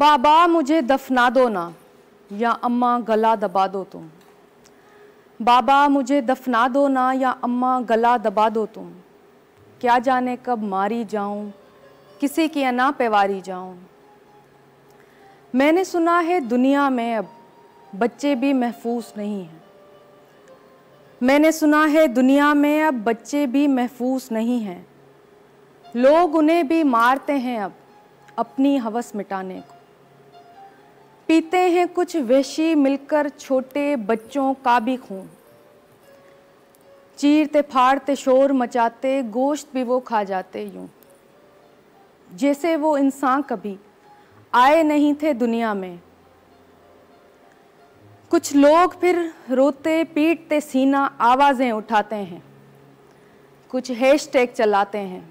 बाबा मुझे दफना दो ना, या अम्मा गला दबा दो तुम। बाबा मुझे दफना दो ना, या अम्मा गला दबा दो तुम। क्या जाने कब मारी जाऊं, किसी की अना पे वारी जाऊं। मैंने सुना है दुनिया में अब बच्चे भी महफूज नहीं हैं। मैंने सुना है दुनिया में अब बच्चे भी महफूज नहीं हैं। लोग उन्हें भी मारते हैं अब अपनी हवस मिटाने को। पीते हैं कुछ वहशी मिलकर छोटे बच्चों का भी खून। चीरते फाड़ते शोर मचाते गोश्त भी वो खा जाते यूं, जैसे वो इंसान कभी आए नहीं थे दुनिया में। कुछ लोग फिर रोते पीटते सीना आवाज़ें उठाते हैं, कुछ हैशटैग चलाते हैं।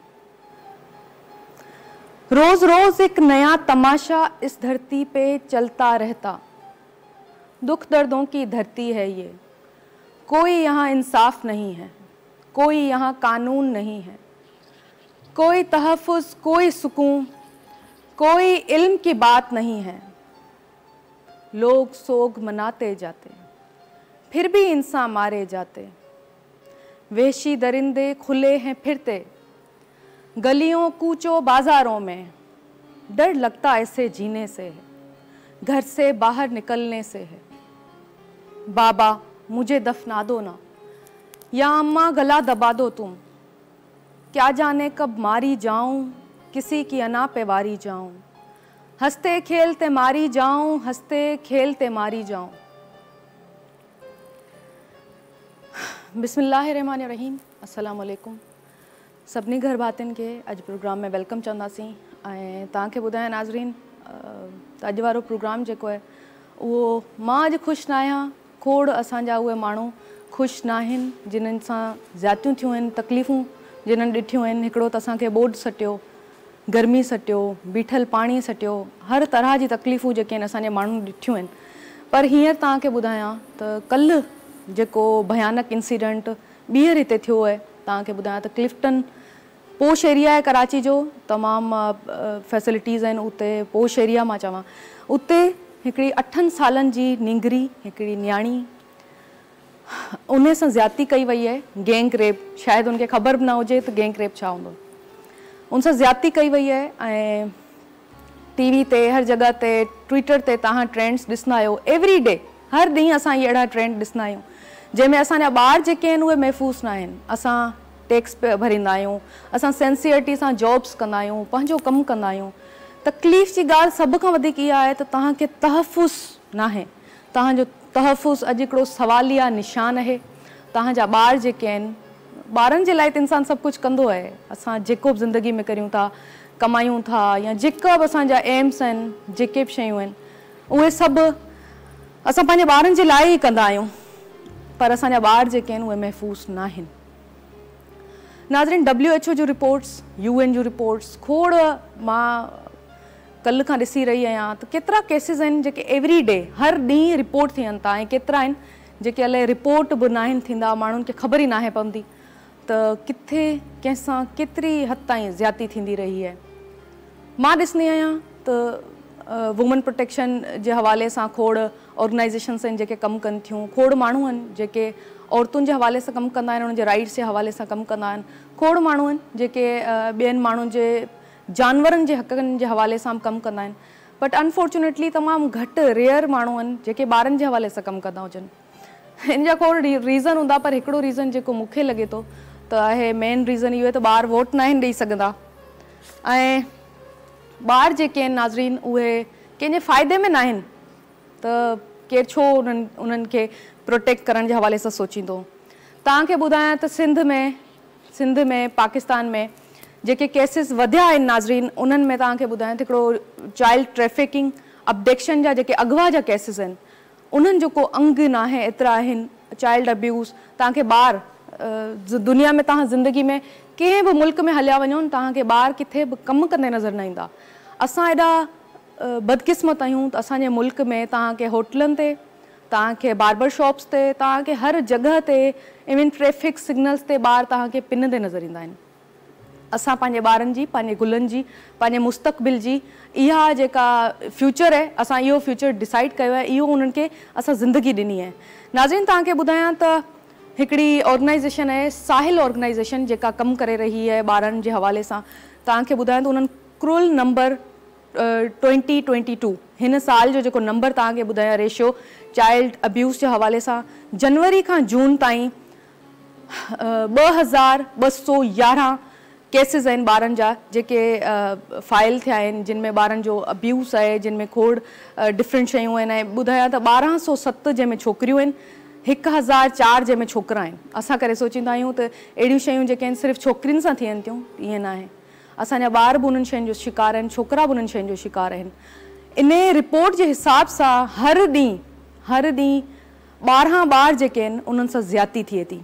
रोज रोज एक नया तमाशा इस धरती पे चलता रहता। दुख दर्दों की धरती है ये, कोई यहाँ इंसाफ नहीं है, कोई यहाँ कानून नहीं है, कोई तहफ़्फ़ुज़, कोई सुकून, कोई इल्म की बात नहीं है। लोग सोग मनाते जाते, फिर भी इंसान मारे जाते। वहशी दरिंदे खुले हैं फिरते, गलियों कूचों बाजारों में। डर लगता ऐसे जीने से है, घर से बाहर निकलने से है। बाबा मुझे दफना दो ना, या अम्मा गला दबा दो तुम। क्या जाने कब मारी जाऊं, किसी की अना पे वारी जाऊं। हंसते खेलते मारी जाऊं, हंसते खेलते मारी जाऊं। बिस्मिल्लाहिर्रहमानिर्रहीम। अस्सलाम वालेकुम। सभिनी घर भातियुनि खे अॼु प्रोग्राम में वेलकम चवंदासीं। ऐं तव्हांखे ॿुधायां नाज़रीन, त अॼु वारो प्रोग्राम जेको आहे उहो मां अॼु ख़ुशि न आहियां। खोड़ असांजा उहे माण्हू ख़ुशि न आहिनि जिन्हनि सां ज़्यातियूं थियूं आहिनि, तकलीफ़ूं जिन्हनि ॾिठियूं आहिनि। हिकिड़ो त असांखे ॿोॾि सटियो, गर्मी सटियो, बीठल पाणी सटियो, हर तरह जी तकलीफ़ूं जेके आहिनि असांजे माण्हुनि ॾिठियूं आहिनि। पर हींअर तव्हांखे ॿुधायां त कल्ह जेको भयानक इंसिडेंट ॿीहर हिते थियो आहे, तव्हांखे ॿुधायां त क्लिफ्टन पोश एरिया आहे कराची जो, तमामु फैसिलिटीज़ आहिनि उते। पोश एरिया मां चवां, उते हिकिड़ी 8 सालनि जी निंगरी, हिकिड़ी न्याणी, उन सां ज़्यादती कई वई आहे। गैंग रेप, शायदि उनखे ख़बर बि न हुजे त गैंग रेप छा हूंदो। उन सां ज़्यादती कई वई आहे ऐं टीवी ते, हर जॻह ते, ट्विटर ते तव्हां ट्रेंड्स ॾिसंदा आहियो। एवरी डे, हर ॾींहुं असां इहे अहिड़ा ट्रेंड ॾिसंदा आहियूं जंहिंमें असांजा ॿार जेके आहिनि उहे महफ़ूज़ न आहिनि। असां टैक्स भरींदा आहियूं, असां सेंसियरिटी सां जॉब्स कंदा आहियूं, पंहिंजो कमु कंदा आहियूं। तकलीफ़ जी ॻाल्हि सभ खां वधीक इहा आहे त तव्हांखे तहफ़्फ़ुज़ न आहे। तव्हांजो तहफ़्फ़ुज़ अॼु हिकिड़ो सवालिया निशान आहे। तव्हांजा ॿार जेके आहिनि, ॿारनि जे लाइ त इंसानु सभु कुझु कंदो आहे। असां जेको बि ज़िंदगी में करियूं था, कमायूं था, या जेका बि असांजा एम्स आहिनि, जेके बि शयूं आहिनि, उहे सभु असां पंहिंजे ॿारनि जे लाइ ई कंदा आहियूं। पर असांजा ॿार जेके आहिनि उहे महफ़ूज़ न आहिनि। नाज़रीन, WHO जूं रिपोर्ट्स, UN जूं रिपोर्ट्स, खोड़ मां कल्ह खां ॾिसी रही आहियां त केतिरा केसिस आहिनि जेके एवरी डे, हर ॾींहुं रिपोर्ट थियनि था। ऐं केतिरा आहिनि जेके अलाए रिपोर्ट बि न आहिनि थींदा, माण्हुनि खे ख़बर ई न आहे पवंदी त किथे कंहिंसां केतिरी हद ताईं ज़्यादती थींदी रही आहे। मां ॾिसंदी आहियां त वुमन प्रोटेक्शन जे हवाले सां खोड़ ऑर्गेनाइज़ेशन्स आहिनि जेके कमु कनि थियूं। खोड़ माण्हू आहिनि जेके औरतुनि जे हवाले सां कमु कंदा आहिनि, उन्हनि जे राइट्स जे हवाले सां कमु कंदा आहिनि। खोड़ माण्हू आहिनि जेके ॿियनि माण्हुनि जे, जानवरनि जे हक़नि जे हवाले सां कमु कंदा आहिनि। बट अनफॉर्चुनेटली तमामु घटि रेयर माण्हू आहिनि जेके ॿारनि जे हवाले सां कमु कंदा हुजनि। हिन जा खोड़ रीज़न हूंदा, पर हिकिड़ो रीज़न जेको मूंखे लॻे थो त आहे, मेन रीज़न इहो आहे त ॿार वोट न आहिनि ॾेई सघंदा। ऐं ॿार जेके आहिनि नाज़रीन, उहे कंहिंजे फ़ाइदे में न आहिनि, त केरु छो उन्हनि खे प्रोटेक्ट करण जे हवाले सां सोचींदो। तव्हांखे ॿुधायां त सिंध में पाकिस्तान में जेके केसिस वधिया आहिनि नाज़रीन, उन्हनि में तव्हांखे ॿुधायां त हिकिड़ो चाइल्ड ट्रैफिकिंग, अबडक्शन जा जेके अगवा जा केसिस आहिनि, उन्हनि जो को अंग न आहे, एतिरा आहिनि। चाइल्ड अब्यूज़, तव्हांखे ॿार दुनिया में, तव्हां ज़िंदगी में कंहिं बि मुल्क में हलिया वञो, तव्हांखे ॿार किथे बि कमु कंदे नज़र न ईंदा। असां एॾा बदकिस्मत आहियूं त असांजे मुल्क में तव्हांखे होटलनि ते, तव्हांखे बार्बर शॉप्स ते, तव्हांखे हर जॻह ते, इवन ट्रैफिक सिग्नल्स ते ॿार तव्हांखे पिनंदे नज़र ईंदा आहिनि। असां पंहिंजे ॿारनि जी, पंहिंजे गुलनि जी, पंहिंजे मुस्तक़बिल जी इहा जेका फ्यूचर आहे, असां इहो फ्यूचर डिसाइड कयो आहे, इहो उन्हनि खे असां ज़िंदगी ॾिनी आहे। नाज़रीन, तव्हांखे ॿुधायां त हिकिड़ी ऑर्गेनाइज़ेशन आहे साहिल ऑर्गेनाइज़ेशन, जेका कमु करे रही आहे ॿारनि जे हवाले सां। तव्हांखे ॿुधायां त उन्हनि क्रूल नंबर 2022 हिन साल जो जेको नंबर तव्हांखे ॿुधायां रेशियो चाइल्ड अब्यूज़ जे हवाले सां, जनवरी खां जून ताईं 2211 केसिस आहिनि ॿारनि जा जेके फाइल थिया आहिनि, जिन में ॿारनि जो अब्यूज़ आहे, जिन में खोड़ डिफरेंट शयूं आहिनि। ऐं ॿुधायां त 1207 जंहिंमें छोकिरियूं आहिनि, 1004 जंहिंमें छोकिरा आहिनि। असां करे सोचींदा आहियूं त अहिड़ियूं शयूं जेके आहिनि सिर्फ़ु छोकिरियुनि सां थियनि थियूं, ईअं न आहे। असांजा ॿार बि उन्हनि शयुनि जो शिकार आहिनि, छोकिरा बि उन्हनि शयुनि जो शिकार आहिनि। इन रिपोर्ट जे हिसाब सां हर ॾींहुं 12 ॿार जेके आहिनि उन्हनि सां ज़्यादती थिए थी।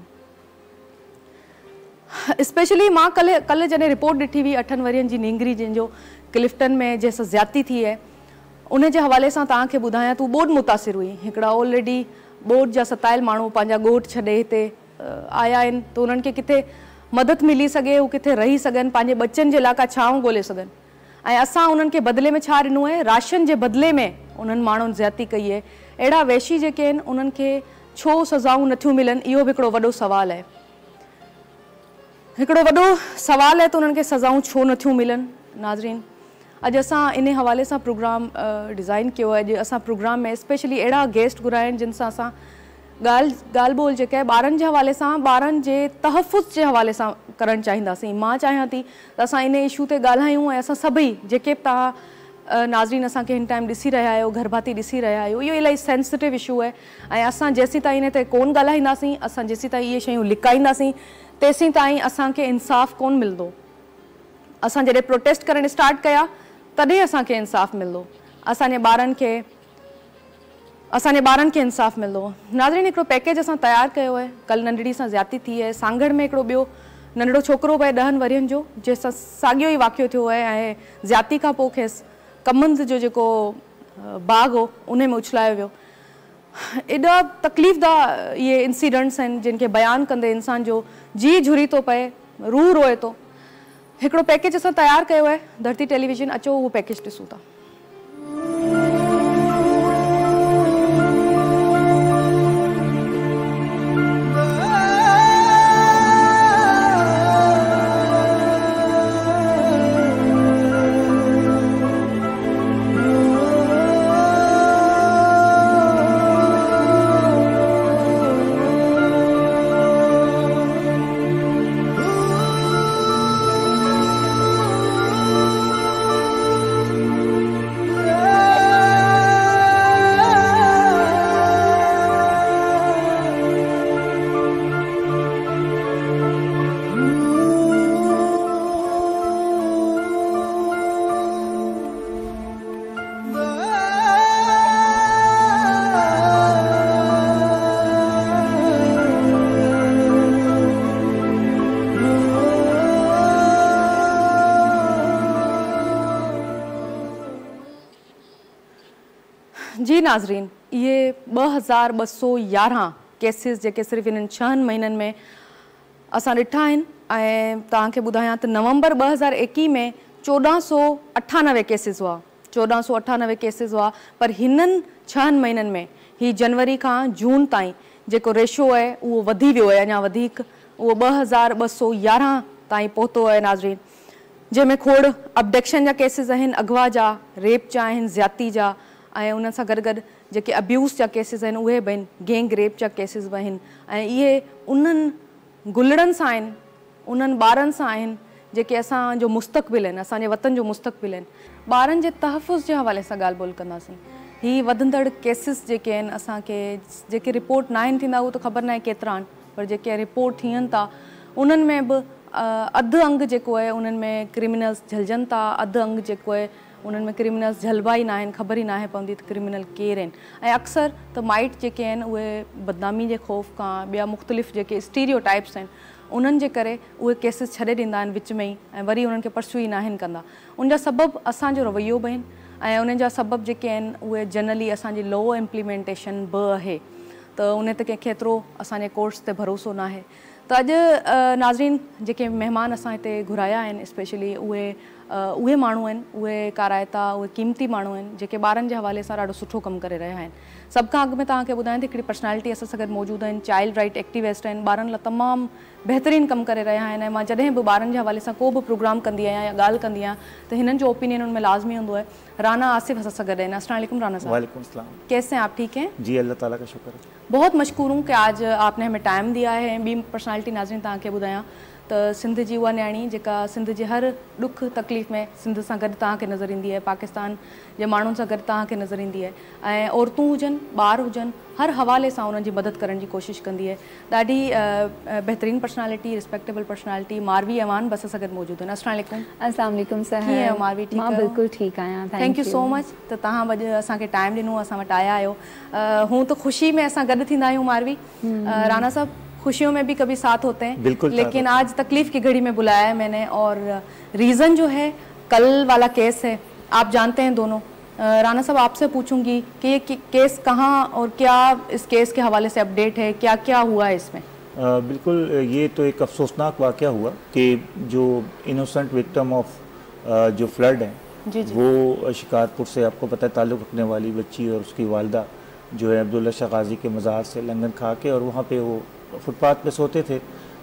स्पेशली मां कल्ह जॾहिं रिपोर्ट ॾिठी हुई 8 वरियनि जी नींगरी जंहिंजो क्लिफ्टन में जंहिंसां ज़्यादती थी आहे, उन जे हवाले सां तव्हांखे ॿुधायां त बोर्ड मुतासिर हुई। हिकिड़ा ऑलरेडी बोर्ड जा सतायल माण्हू पंहिंजा ॻोठ छॾे हिते आया आहिनि, त उन्हनि खे किथे मदद मिली सघे, हू किथे रही सघनि, पंहिंजे बच्चनि जे लाइ का छांव ॻोल्हे सघनि। ऐं असां उन्हनि खे बदिले में छा ॾिनो आहे? राशन जे बदिले में उन्हनि माण्हुनि ज़्यादती कई आहे। अहिड़ा वैशी जेके आहिनि उन्हनि खे छो सज़ाऊं नथियूं मिलनि, इहो बि हिकिड़ो वॾो सुवालु आहे। हिकिड़ो वॾो सुवालु आहे त उन्हनि खे सज़ाऊं छो नथियूं मिलनि। नाज़रीन, अॼु असां इन हवाले सां प्रोग्राम डिज़ाइन कयो आहे। अॼु असां प्रोग्राम में स्पेशली अहिड़ा गेस्ट घुराया आहिनि जिन सां असां ॻाल्हि ॿोल जेका आहे ॿारनि जे हवाले सां, ॿारनि जे तहफ़ुज़ जे हवाले सां करणु चाहींदासीं। मां चाहियां थी त असां इन इशू ते ॻाल्हायूं ऐं असां सभई जेके बि तव्हां नाज़रीन असांखे हिन टाइम ॾिसी रहिया आहियो, घरभाती ॾिसी रहिया आहियो, इहो इलाही सेंसिटिव इशू आहे। ऐं असां जेसीं ताईं इन ते कोन ॻाल्हाईंदासीं, असां जेसीं ताईं इहे शयूं लिकाईंदासीं, तेसीं ताईं असांखे इंसाफ़ कोन मिलंदो। असां जॾहिं प्रोटेस्ट करणु स्टार्ट कया तॾहिं असांखे इंसाफ़ मिलंदो, असांजे ॿारनि खे इंसाफ़ मिलंदो। नाज़रीन, हिकिड़ो पैकेज असां तयारु कयो आहे। कल्ह नंढड़ी सां ज़्यादती थी आहे। सांगड़ में हिकिड़ो ॿियो नंढड़ो छोकिरो पिए 10 वरियनि जो, जंहिंसां साॻियो ई वाक़ियो थियो आहे। ऐं ज़्यादती खां पोइ खेसि कमंद जो जेको बाग़ हो उन में उछलायो वियो। एॾा तकलीफ़दा इहे इंसिडेंट्स आहिनि जिन खे बयानु कंदे इंसान जो जी झुरी थो पए, रूह रोए थो। हिकिड़ो पैकेज असां तयारु कयो आहे, धरती टेलीविज़न, अचो उहो पैकेज ॾिसूं था। जी नाज़रीन, ये 2211 केसिस जेके सिर्फ़ु इन्हनि 6 महीननि में असां ॾिठा आहिनि। ऐं तव्हांखे ॿुधायां त नवंबर 2021 में 1498 केसिस हुआ, 1498 केसिस हुआ। पर हिननि 6 महीननि में ही जनवरी खां जून ताईं जेको रेशियो आहे उहो वधी वियो आहे, अञा वधीक, उहो 2211 ताईं पहुतो आहे नाज़रीन। जंहिंमें खोड़ अबडक्शन जा केसिस आहिनि, अगवा जा, रेप जा आहिनि, ज़्यादती जा, ऐं उन सां गॾु गॾु जेके अब्यूज़ जा केसिस आहिनि उहे बि आहिनि, गैंग रेप जा केसिस बि आहिनि। ऐं इहे उन्हनि गुलड़नि सां आहिनि, उन्हनि ॿारनि सां आहिनि जेके असांजो मुस्तक़बिल आहिनि, असांजे वतन जो मुस्तक़बिल आहिनि। ॿारनि जे तहफ़ुज़ जे हवाले सां ॻाल्हि ॿोल कंदासीं। ही वधंदड़ केसिस जेके आहिनि, असांखे जेके रिपोर्ट न आहिनि थींदा उहो त ख़बर न आहे केतिरा आहिनि, पर जेके रिपोर्ट थियनि था उन्हनि में बि अधु अंग जेको आहे उन्हनि में क्रिमिनल्स झलजनि था, अधु अंग जेको आहे उन्हनि में क्रिमिनल्स झलबा ई न आहिनि, ख़बर ई न आहे पवंदी त क्रिमिनल केरु आहिनि। ऐं अक्सर त माइट जेके आहिनि उहे बदनामी जे ख़ौफ़ खां, ॿिया मुख़्तलिफ़ जेके स्टीरियो टाइप्स आहिनि उन्हनि जे करे उहे केसिस छॾे ॾींदा आहिनि विच में ई, ऐं वरी उन्हनि खे परसू ई न आहिनि कंदा। उनजा सबबु असांजो रवैयो बि आहिनि, ऐं उन जा सबबु जेके आहिनि उहे जनरली असांजी लॉ इम्प्लीमेंटेशन बि आहे। त उन ते कंहिंखे एतिरो असांजे कोर्ट्स ते भरोसो न आहे। तो अॼु नाज़रीन जेके महिमान असां हिते घुराया आहिनि स्पेशली उहे माण्हू आहिनि, उहे काराइता, उहे क़ीमती माण्हू आहिनि जेके ॿारनि जे हवाले सां ॾाढो सुठो कमु करे रहिया आहिनि। सभ खां अॻु में तव्हांखे ॿुधायां थी हिकिड़ी पर्सनैलिटी असां सां गॾु मौजूदु आहिनि, चाइल्ड राइट एक्टिविस्ट आहिनि, ॿारनि लाइ तमामु बहितरीनु कमु करे रहिया आहिनि। ऐं मां जॾहिं बि ॿारनि जे हवाले सां को बि प्रोग्राम कंदी आहियां या ॻाल्हि कंदी आहियां त हिननि जो ओपिनियन उनमें लाज़मी हूंदो है। राना आसिफ असां सां गॾु आहिनि। अस्सलाम वालेकुम राना साहब। वालेकुम सलाम। कैसे हैं आप? ठीक हैं जी, अल्लाह ताला का शुक्र है। बहुत मशकूर हूँ कि आज आपने हमें टाइम दिया है। ॿी पर्सनैलिटी नाज़रीन तव्हांखे ॿुधायां त सिंध जी उहा न्याणी जेका सिंध जे हर ॾुख तकलीफ़ में सिंध सां गॾु तव्हांखे नज़र ईंदी आहे, पाकिस्तान जे माण्हुनि सां गॾु तव्हांखे नज़र ईंदी आहे, ऐं औरतूं हुजनि, ॿार हुजनि, हर हवाले सां उन्हनि जी मदद करण जी कोशिशि कंदी आहे। ॾाढी बहितरीनु personality, respectable personality Marvi Awan बस सां गॾु मौजूदु आहिनि। अस्सलाम वालेकुम। अस्सलाम वालेकुम सर। कीअं आहियो मारवी? ठीक मां बिल्कुलु ठीकु आहियां। थैंक यू सो मच त तव्हां अॼु असांखे टाइम ॾिनो, असां वटि आया आहियो। हूं त ख़ुशी में असां गॾु थींदा आहियूं मारवी। राना साहब, खुशियों में भी कभी साथ होते हैं, बिल्कुल, लेकिन आज तकलीफ की घड़ी में बुलाया है मैंने, और रीज़न जो है कल वाला केस है, आप जानते हैं दोनों। राना साहब, आपसे पूछूंगी कि ये केस कहाँ और क्या इस केस के हवाले से अपडेट है, क्या क्या हुआ है इसमें? बिल्कुल, ये तो एक अफसोसनाक वाक़या हुआ कि जो इनोसेंट विक्टिम ऑफ जो फ्लड है जी जी। वो शिकारपुर से, आपको पता है, ताल्लुक़ रखने वाली बच्ची और उसकी वालदा जो है अब्दुल्ला शाह गाजी के मज़ार से लंगन खा के, और वहाँ पे वो फुटपाथ पे सोते थे,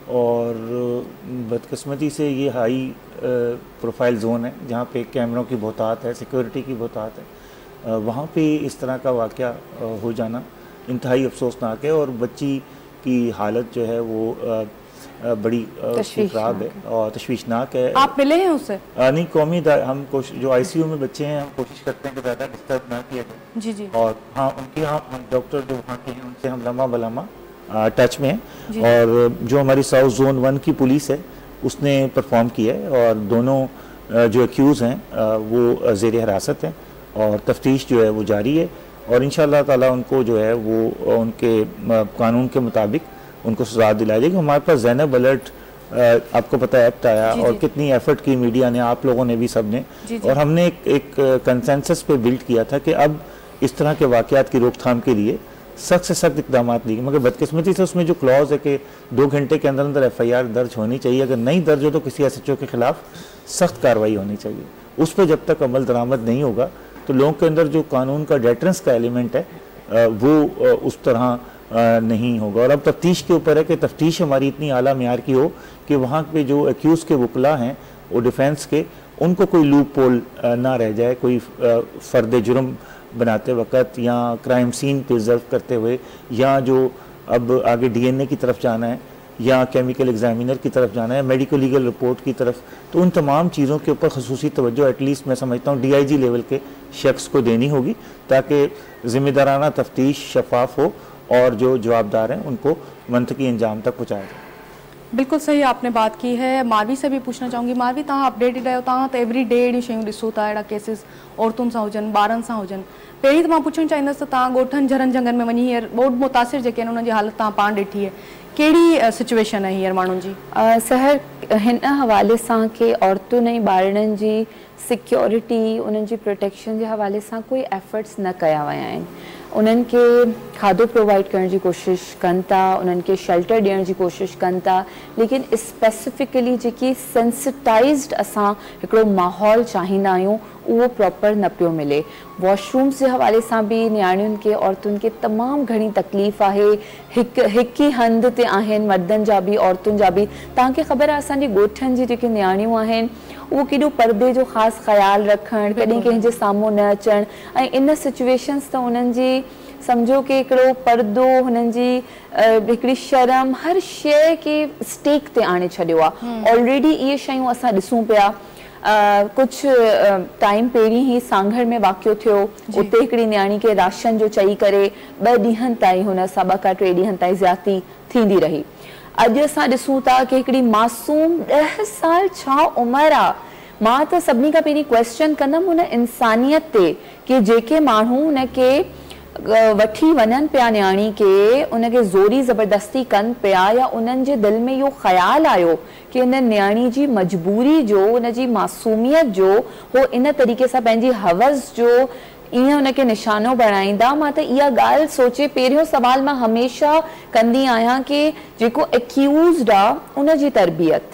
और बदकिस्मती से ये हाई प्रोफाइल जोन है जहाँ पे कैमरों की बहुतात है, सिक्योरिटी की बहुतात है। वहाँ पे इस तरह का वाक़या हो जाना इंतहाई अफसोसनाक है, और बच्ची की हालत जो है वो बड़ी ख़राब है और तशवीशनाक है। आप मिले हैं उससे? नहीं, कौमी हम जो ICU में बच्चे हैं, हम कोशिश करते हैं कि ज़्यादा डिस्टर्ब ना किया जाए। जी जी। और हाँ, उनके यहाँ डॉक्टर जो वहाँ के हैं उनसे हम लम्हा बलम्हा टच में है, और जो हमारी साउथ जोन 1 की पुलिस है उसने परफॉर्म किया है, और दोनों जो एक्यूज़ हैं वो ज़ेर हिरासत हैं, और तफ्तीश जो है वो जारी है, और इंशाअल्लाह ताला उनको जो है वो उनके कानून के मुताबिक उनको सज़ा दिलाई जाएगी। हमारे पास ज़ैनब अलर्ट, आपको पता है, एक्ट आया, और कितनी एफर्ट की मीडिया ने, आप लोगों ने भी, सब ने, और हमने एक कंसेंसस पे बिल्ड किया था कि अब इस तरह के वाक़यात की रोकथाम के लिए सख्त से सख्त इक़दाम लिए। मगर बदकिस्मती से उसमें जो क्लॉज है कि 2 घंटे के अंदर अंदर FIR दर्ज होनी चाहिए, अगर नहीं दर्ज हो तो किसी SHO के ख़िलाफ़ सख्त कार्रवाई होनी चाहिए। उस पर जब तक अमल दरामद नहीं होगा तो लोगों के अंदर जो कानून का डेटरेंस का एलिमेंट है वो उस तरह नहीं होगा। और अब तफ्तीश के ऊपर है कि तफ्तीश हमारी इतनी आला मेयार की हो कि वहाँ पे जो एक्यूज़ के वकला हैं वो डिफेंस के, उनको कोई लूप पोल ना रह जाए, कोई फ़र्द जुर्म बनाते वक्त या क्राइम सीन प्रिजर्व करते हुए, या जो अब आगे DNA की तरफ जाना है या केमिकल एग्जामिनर की तरफ जाना है, मेडिको लीगल रिपोर्ट की तरफ, तो उन तमाम चीज़ों के ऊपर खसूसी तवज्जो एटलीस्ट मैं समझता हूँ DIG लेवल के शख्स को देनी होगी, ताकि ज़िम्मेदाराना तफ्तीश शफाफ हो और जो जवाबदार हैं उनको मंतकी अंजाम तक पहुँचाया जाए। बिल्कुल सही आपने बात की है। मारवी से भी पूछना चाहूँगी, मारवी, तव्हां अपडेटेड आहियो, तव्हां त एवरी डे अहिड़ियूं शयूं ॾिसो था, अहिड़ा केसिस औरतुनि सां हुजनि, ॿारनि सां हुजनि। पहिरीं त मां पुछणु चाहींदसि त तव्हां ॻोठनि झरनि जंगनि में वञी हींअर ॿोॾ मुतासिर जेके आहिनि उन्हनि जी हालत तव्हां पाण ॾिठी आहे, कहिड़ी सिचुएशन आहे हींअर माण्हुनि जी? सहर हिन हवाले सां कि औरतुनि ऐं ॿारनि जी सिक्योरिटी, उन्हनि जी प्रोटेक्शन जे हवाले सां कोई एफर्ट्स न कया विया आहिनि। उन्हनि खे खाधो प्रोवाइड करण जी कोशिशि कनि था, उन्हनि खे शेल्टर ॾियण जी कोशिशि कनि था, लेकिन स्पेसिफिकली जेकी सेंसिटाइज़्ड असां हिकिड़ो माहौल चाहींदा आहियूं उहो प्रॉपर न पियो मिले। वॉशरूम्स जे हवाले सां बि नियाणियुनि खे, औरतुनि खे तमामु घणी तकलीफ़ आहे। हिकु ई हंधि ते आहिनि, मर्दनि जा बि औरतुनि जा बि। तव्हांखे ख़बर आहे असांजे ॻोठनि जी जेके नियाणियूं आहिनि उहो केॾो परदे जो ख़ासि ख़्यालु रखणु, कॾहिं कंहिंजे साम्हूं न अचणु, ऐं इन सिचुएशन्स त उन्हनि जी सम्झो कि हिकिड़ो परदो, हुननि जी हिकिड़ी शर्म, हर शइ खे स्टेक ते आणे छॾियो आहे। ऑलरेडी इहे शयूं असां ॾिसूं पिया। कुछ टाइम पहिरीं ही सांघर में वाक़ियो थियो, उते हिकिड़ी न्याणी खे राशन जो चई करे 2 ॾींहंनि ताईं हुन सां 2 खां 3 ॾींहंनि ताईं ज़्यादती थींदी रही। अॼु असां ॾिसूं था कि हिकिड़ी मासूम 10 साल छा उमिरि आहे। मां त सभिनी खां पहिरीं क्वेश्चन कंदमि हुन इंसानियत ते कि जेके माण्हू हुनखे वठी वञनि पिया न्याणी खे, उनखे ज़ोरी ज़बरदस्ती कनि पिया, या उन्हनि जे दिलि में इहो ख़्यालु आयो कि हिन न्याणी जी मजबूरी जो, उन जी मासूमियत जो, हो इन तरीक़े सां पंहिंजी हवस जो ईअं उनखे निशानो बणाईंदा। मां त इहा ॻाल्हि सोचे पहिरियों सवाल मां हमेशह कंदी आहियां कि जेको एक्यूज़्ड आहे उनजी तरबियत,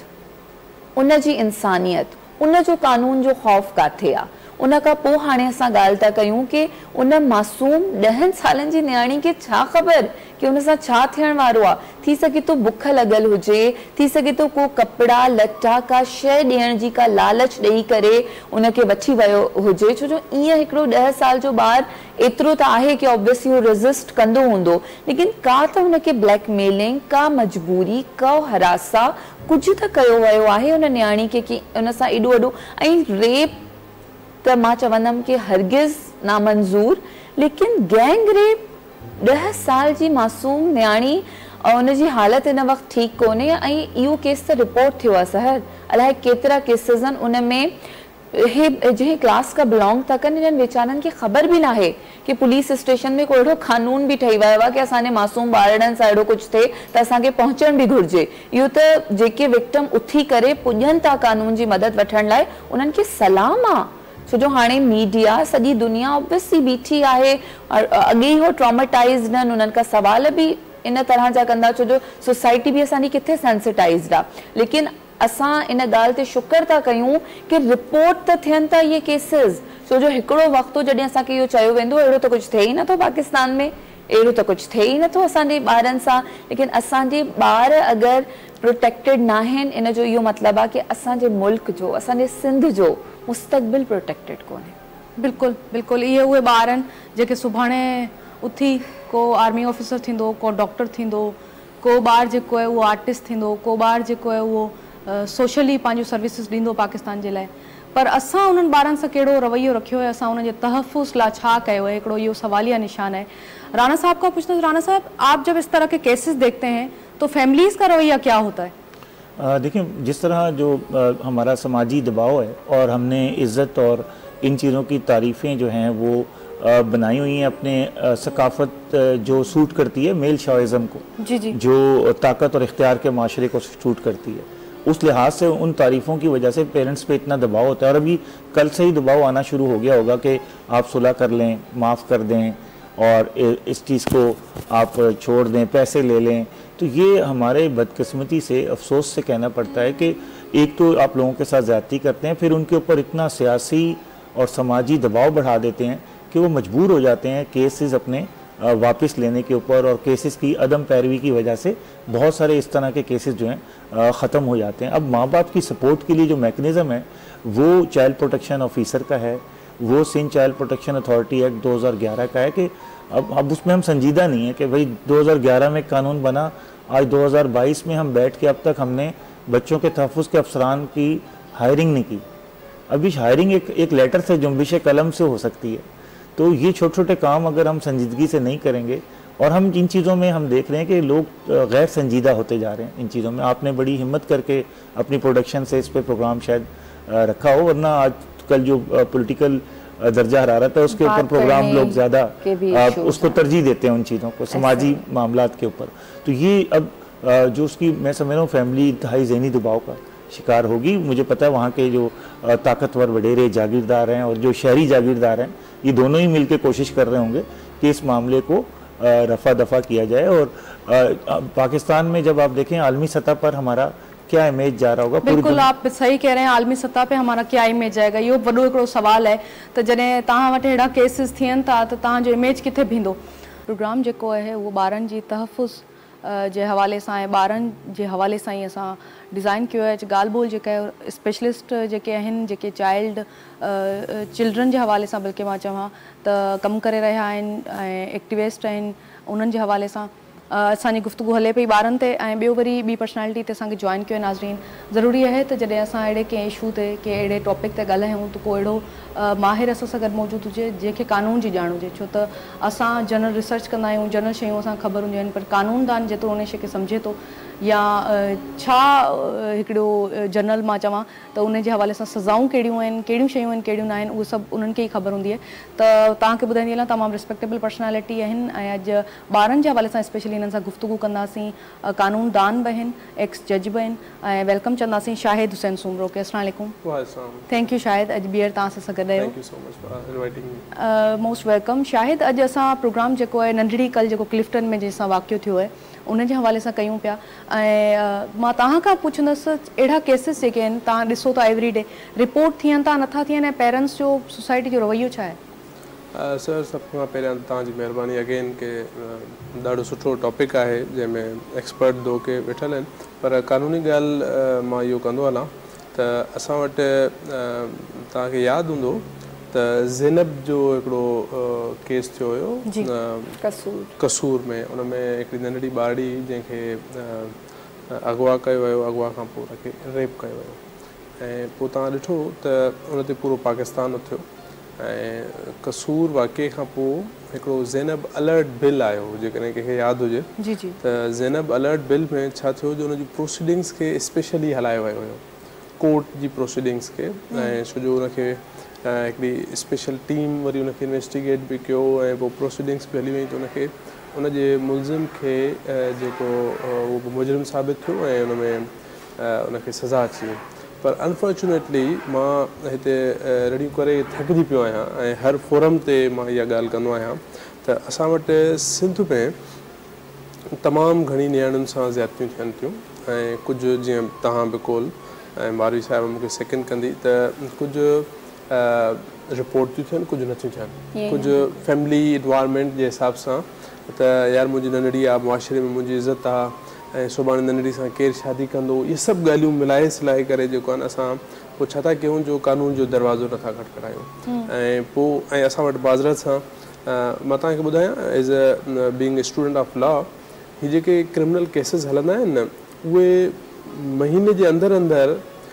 उनजी इंसानियत, उनजो कानून जो ख़ौफ़ किथे आहे। उन खां पोइ हाणे असां ॻाल्हि था कयूं कि उन मासूम 10 सालनि जी नियाणी खे छा ख़बर कि उन सां छा थियण वारो आहे। थी सघे थो बुख लॻल हुजे, थी सघे थो को कपिड़ा लटा का शइ ॾियण जी का लालच ॾेई करे उनखे वठी वियो हुजे। छो जो ईअं हिकिड़ो 10 साल जो ॿारु एतिरो त आहे कि ऑब्वियसली उहो रेज़िस्ट कंदो हूंदो, लेकिन का त हुनखे ब्लैकमेलिंग, का मजबूरी, का हरासा कुझु त कयो वियो आहे उन नियाणी खे कि उन सां एॾो वॾो। ऐं रेप त मां चवंदमि कि हरगिज़ नामंज़ूर, लेकिन गैंग रेप 10 साल जी मासूम नियाणी उनजी हालति इन वक़्तु ठीकु कोन्हे। ऐं इहो केस त रिपोर्ट थियो आहे सहर, अलाए केतिरा केसिस आहिनि उन में हे जंहिं क्लास का बिलोंग था कनि, इन्हनि वीचारनि खे ख़बर बि नाहे कि पुलिस स्टेशन में को अहिड़ो कानून बि ठही वियो आहे कि असांजे मासूम ॿारनि सां अहिड़ो कुझु थिए त असांखे पहुचण बि घुरिजे। इहो त जेके विक्टिम उथी करे पुॼनि था कानून जी मदद वठण लाइ, उन्हनि खे सलाम आहे। छो जो हाणे मीडिया सॼी दुनिया ऑब्वियसली बीठी आहे, अॻे ई हो ट्रॉमेटाइज़्ड आहिनि, उन्हनि खां सवाल बि इन तरह जा कंदा, छो जो सोसाइटी बि असांजी किथे सेंसिटाइज़्ड आहे। लेकिन असां इन ॻाल्हि ते शुक्र था कयूं कि रिपोर्ट त थियनि था इहे केसिस। छो जो हिकिड़ो वक़्तु जॾहिं असांखे इहो चयो वेंदो अहिड़ो त कुझु थिए ई नथो पाकिस्तान में, अहिड़ो त कुझु थिए ई नथो असांजे ॿारनि सां। लेकिन असांजे ॿार अगरि प्रोटेक्टेड न आहिनि, इन जो इहो मतिलबु आहे कि असांजे मुल्क जो, असांजे सिंध जो मुस्तक़बिल प्रोटेक्टेड कोन्हे। बिल्कुलु बिल्कुलु, इहे उहे ॿार आहिनि जेके सुभाणे उथी को आर्मी ऑफिसर थींदो, को डॉक्टर थींदो, को ॿारु जेको आहे उहो आर्टिस्ट थींदो, को ॿारु जेको आहे उहो सोशली पंहिंजूं सर्विसिस ॾींदो पाकिस्तान जे लाइ। पर असां उन्हनि ॿारनि सां कहिड़ो रवैयो रखियो आहे, असां उन्हनि जे तहफ़ुज़ लाइ छा कयो है, हिकिड़ो इहो सवालिया निशान है। राणा साहब का पूछना, राणा साहब आप जब इस तरह के केसेस देखते हैं तो फैमिलीज़ का रवैया क्या होता है? देखिए, जिस तरह जो हमारा समाजी दबाव है और हमने इज़्ज़त और इन चीज़ों की तारीफ़ें जो हैं वो बनाई हुई हैं अपने सकाफ़त जो सूट करती है मेल शॉइज़म को, जी जो ताकत और इख्तियार के माशरे को सूट करती है, उस लिहाज से उन तारीफ़ों की वजह से पेरेंट्स पे इतना दबाव होता है। और अभी कल से ही दबाव आना शुरू हो गया होगा कि आप सुलह कर लें, माफ़ कर दें और इस चीज़ को आप छोड़ दें, पैसे ले लें। तो ये हमारे बदकिस्मती से, अफसोस से कहना पड़ता है कि एक तो आप लोगों के साथ ज़्यादती करते हैं, फिर उनके ऊपर इतना सियासी और समाजी दबाव बढ़ा देते हैं कि वो मजबूर हो जाते हैं केसेस अपने वापस लेने के ऊपर, और केसेस की अदम पैरवी की वजह से बहुत सारे इस तरह के केसेस जो हैं ख़त्म हो जाते हैं। अब माँ बाप की सपोर्ट के लिए जो मैकेनिज़्म है वो चाइल्ड प्रोटेक्शन ऑफिसर का है, वो Sindh child protection authority act 2011 का है कि अब उसमें हम संजीदा नहीं है कि भाई 2011 में कानून बना, आज 2022 में हम बैठ के अब तक हमने बच्चों के तहफ़्फ़ुज़ के अफसरान की हायरिंग नहीं की। अभी हायरिंग एक लेटर से, जुम्बिश कलम से हो सकती है। तो ये छोटे छोटे काम अगर हम संजीदगी से नहीं करेंगे, और हम इन चीज़ों में हम देख रहे हैं कि लोग गैर संजीदा होते जा रहे हैं इन चीज़ों में। आपने बड़ी हिम्मत करके अपनी प्रोडक्शन से इस पे प्रोग्राम शायद रखा हो, वरना आज कल जो पॉलिटिकल दर्जा हरारत है उसके ऊपर प्रोग्राम लोग ज़्यादा उसको तरजीह देते हैं, उन चीज़ों को, समाजी मामलात के ऊपर। तो ये अब जो उसकी मैं समझ रहा हूँ फैमिली इंतहाई ज़हनी दबाव का शिकार होगी। मुझे पता है वहाँ के जो ताकतवर वडेरे जागीरदार हैं और जो शहरी जागीरदार हैं, ये दोनों ही मिलकर कोशिश कर रहे होंगे कि इस मामले को रफा दफा किया जाए। और पाकिस्तान में जब आप देखें आलमी सतह पर हमारा क्या इमेज जा रहा होगा। बिल्कुल आप सही कह रहे हैं, आलमी सतह पे हमारा क्या इमेज जाएगा, इहो वॾो हिकिड़ो सवाल है। तो जॾहिं तव्हां वटि अहिड़ा केसिस थियनि था त तव्हांजो इमेज किथे बीहंदो। प्रोग्राम जेको आहे उहो ॿारनि जी तहफ़ुज़ जे हवाले सां ऐं ॿारनि जे हवाले सां ई असां डिज़ाइन कयो आहे। ॻाल्हि ॿोल जेका आहे स्पेशलिस्ट जेके आहिनि, जेके चिल्ड्रन जे हवाले सां बल्कि मां चवां त कमु करे रहिया आहिनि ऐं एक्टिविस्ट आहिनि, उन्हनि जे हवाले सां असांजी गुफ्तगू हले पई ॿारनि ते। ऐं ॿियो वरी ॿी पर्सनैलिटी ते असांखे जॉइन कयो आहे नाज़रीन। ज़रूरी आहे त जॾहिं असां अहिड़े कंहिं इशू ते, कंहिं अहिड़े टॉपिक ते ॻाल्हायूं त को अहिड़ो माहिर असां सां गॾु मौजूदु हुजे जंहिंखे कानून जी ॼाण हुजे। छो त असां जनरल रिसर्च कंदा आहियूं, जनरल शयूं असांखे ख़बर हूंदियूं आहिनि, पर कानूनदान जेतिरो उन शइ खे सम्झे थो या छा हिकिड़ो जनरल मां चवां त उन जे हवाले सां सज़ाऊं कहिड़ियूं आहिनि, कहिड़ियूं शयूं आहिनि, कहिड़ियूं न आहिनि, उहे सभु उन्हनि खे ई ख़बर हूंदी आहे। त तव्हांखे ॿुधाईंदी हलां तमामु रिस्पेक्टेबल पर्सनैलिटी आहिनि ऐं अॼु ॿारनि जे हवाले सां स्पेशली हिननि सां गुफ़्तगू कंदासीं। कानून दान बि आहिनि, एक्स जज बि आहिनि ऐं वेलकम चवंदासीं शाहिद हुसैन सुमरो खे। अस्सलाम वालेकुम। थैंक यू शाहिद, अॼु ॿीहर तव्हां सां गॾु आहियो। Most welcome Shahid. अॼु असां प्रोग्राम जेको आहे नंढड़ी कल जेको क्लिफ्टन में जंहिंसां वाक़ियो थियो आहे उन जे हवाले सां कयूं पिया ऐं मां तव्हां खां पुछंदसि अहिड़ा केसिस जेके आहिनि तव्हां ॾिसो था एवरी डे रिपोर्ट थियनि था नथा थियनि ऐं पेरेंट्स जो सोसाइटी जो रवैयो छा आहे? सर सभ खां पहिरियां तव्हांजी महिरबानी अगेन के ॾाढो सुठो टॉपिक आहे जंहिंमें एक्सपर्ट दो के वेठल आहिनि, पर कानूनी ॻाल्हि मां इहो कंदो हलां त असां वटि तव्हांखे यादि हूंदो त ज़ैनब जो हिकिड़ो केस थियो हुयो कसूर में। उन में हिकिड़ी नंढड़ी ॿारड़ी जंहिंखे अगवा कयो वियो, अगवा खां पोइ हुनखे रेप कयो वियो ऐं पोइ तव्हां ॾिठो त उन ते पूरो पाकिस्तान उथियो ऐं कसूर वाक़े खां पोइ हिकिड़ो ज़ैनब अलर्ट बिल आयो, जेकॾहिं कंहिंखे यादि हुजे त ज़ैनब अलर्ट बिल में छा थियो जो उनजी प्रोसीडिंग्स खे स्पेशली हलायो वियो हुयो, कोर्ट जी प्रोसीडिंग्स खे, ऐं छो जो उनखे हिकिड़ी स्पेशल टीम वरी उनखे इन्वेस्टिगेट बि कयो ऐं पोइ प्रोसीडिंग्स बि हली वई त उनखे उनजे मुलज़िम खे जेको उहो मुजरिम साबित थियो ऐं उनमें उनखे सज़ा अची वई। पर अनफॉर्चुनेटली मां हिते रड़ियूं करे थकिजी पियो आहियां ऐं हर फोरम ते मां इहा ॻाल्हि कंदो आहियां त असां वटि सिंध में तमामु घणी नियाणियुनि सां ज़्यादतियूं थियनि थियूं ऐं कुझु जीअं तव्हां बिल्कुलु ऐं मारवी साहिबु मूंखे सेकेंड कंदी त कुझु रिपोर्ट थियूं थियनि, कुझु नथियूं थियनि, कुझु फैमिली इन्वायरमेंट जे हिसाब सां त यार मुंहिंजी नंढड़ी आहे, मुआशिरे में मुंहिंजी इज़त आहे ऐं सुभाणे नंढड़ी सां केरु शादी कंदो, इहे सभु ॻाल्हियूं मिलाए सिलाए करे जेको आहे न असां पोइ छा था कयूं जो कानून जो दरवाज़ो नथा खटखटायूं ऐं पोइ ऐं असां वटि बाज़रत सां मां तव्हांखे ॿुधायां as a being a student of law, हीअ जेके क्रिमिनल केसिस हलंदा आहिनि न उहे महीने जे अंदरि अंदरि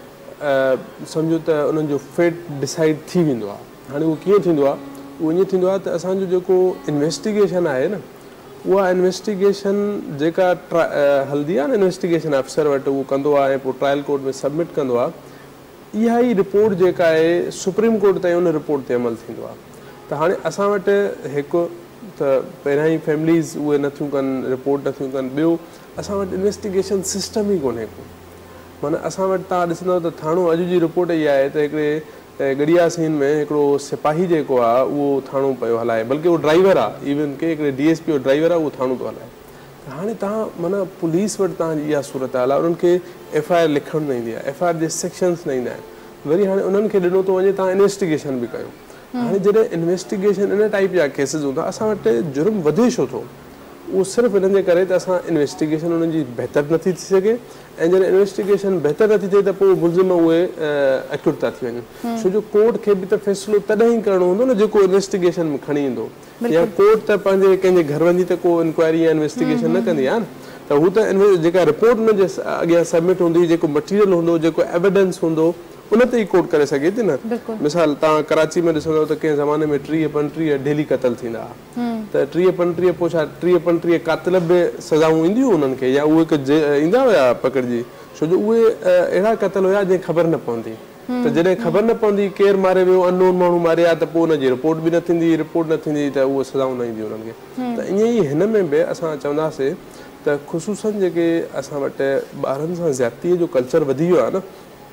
सम्झो त उन्हनि जो फेट डिसाइड थी वेंदो आहे। हाणे उहो कीअं थींदो आहे? उहो ईअं थींदो आहे त असांजो जेको इन्वेस्टिगेशन आहे न उहा इन्वेस्टिगेशन जेका हलंदी आहे न इन्वेस्टिगेशन अफ़सर वटि उहो कंदो आहे ऐं पोइ ट्रायल कोर्ट में सबमिट कंदो आहे, इहा ई रिपोर्ट जेका आहे सुप्रीम कोर्ट ताईं उन रिपोर्ट ते अमल थींदो आहे। त हाणे असां वटि हिकु त पहिरियां ई फैमिलीज़ उहे नथियूं कनि, रिपोर्ट नथियूं कनि, ॿियो असां वटि इन्वेस्टिगेशन सिस्टम ई कोन्हे को। माना असां वटि तव्हां ॾिसंदव त थाणो अॼु जी रिपोर्ट इहा आहे त हिकिड़े गड़िया सीन में हिकिड़ो सिपाही जेको आहे उहो थाणो पियो हलाए, बल्कि उहो ड्राइवर आहे, इवन के हिकिड़े DSP जो ड्राइवर आहे उहो थाणो थो हलाए। हाणे तव्हां माना पुलिस वटि तव्हांजी इहा सूरत हाल आहे, उन्हनि खे FIR लिखणु न ईंदी आहे, FIR जे सेक्शन्स न ईंदा आहिनि, वरी हाणे उन्हनि खे ॾिनो थो वञे तव्हां इन्वेस्टिगेशन बि कयो। हाणे जॾहिं इन्वेस्टिगेशन इन टाइप जा केसिस हूंदा असां वटि जुर्म वधे छो थो? उहो सिर्फ़ु इन्हनि जे करे त असां इन्वेस्टिगेशन उन्हनि जी बहितर नथी थी सघे ऐं जॾहिं इन्वेस्टिगेशन बहितर नथी थिए त पोइ मुलज़िम उहे एक्यूट था थी वञनि, छो जो कोर्ट खे बि त फ़ैसिलो तॾहिं ई करिणो हूंदो न जेको इन्वेस्टिगेशन में खणी ईंदो, या कोर्ट त पंहिंजे कंहिंजे घर वञी त को इंक्वायरी या इन्वेस्टिगेशन न कंदी आहे न, त हू त जेका रिपोर्ट में अॻियां सबमिट हूंदी, जेको मटीरियल हूंदो, जेको एविडेंस हूंदो उन ते ई कोर्ट करे सघे थी न। मिसाल तव्हां कराची में ॾिसंदव त कंहिं ज़माने में 30-35 डेली क़तल थींदा हुआ, त 30-35 पोइ छा 30-35 कातिल बि सज़ाऊं ईंदियूं उन्हनि खे, या उहे ईंदा हुया पकड़िजी, छो जो उहे अहिड़ा क़तल हुया जंहिं ख़बर न पवंदी, त जॾहिं ख़बर न पवंदी केरु मारे वियो, अननोन माण्हू मारिया, त पोइ उनजी रिपोर्ट बि न थींदी, रिपोर्ट न थींदी त उहे सज़ाऊं न ईंदियूं उन्हनि खे। त ईअं ई हिन में बि असां चवंदासीं त ख़ुशूसन जेके असां वटि ॿारनि सां ज़्यादतीअ जो कल्चर वधी वियो आहे न,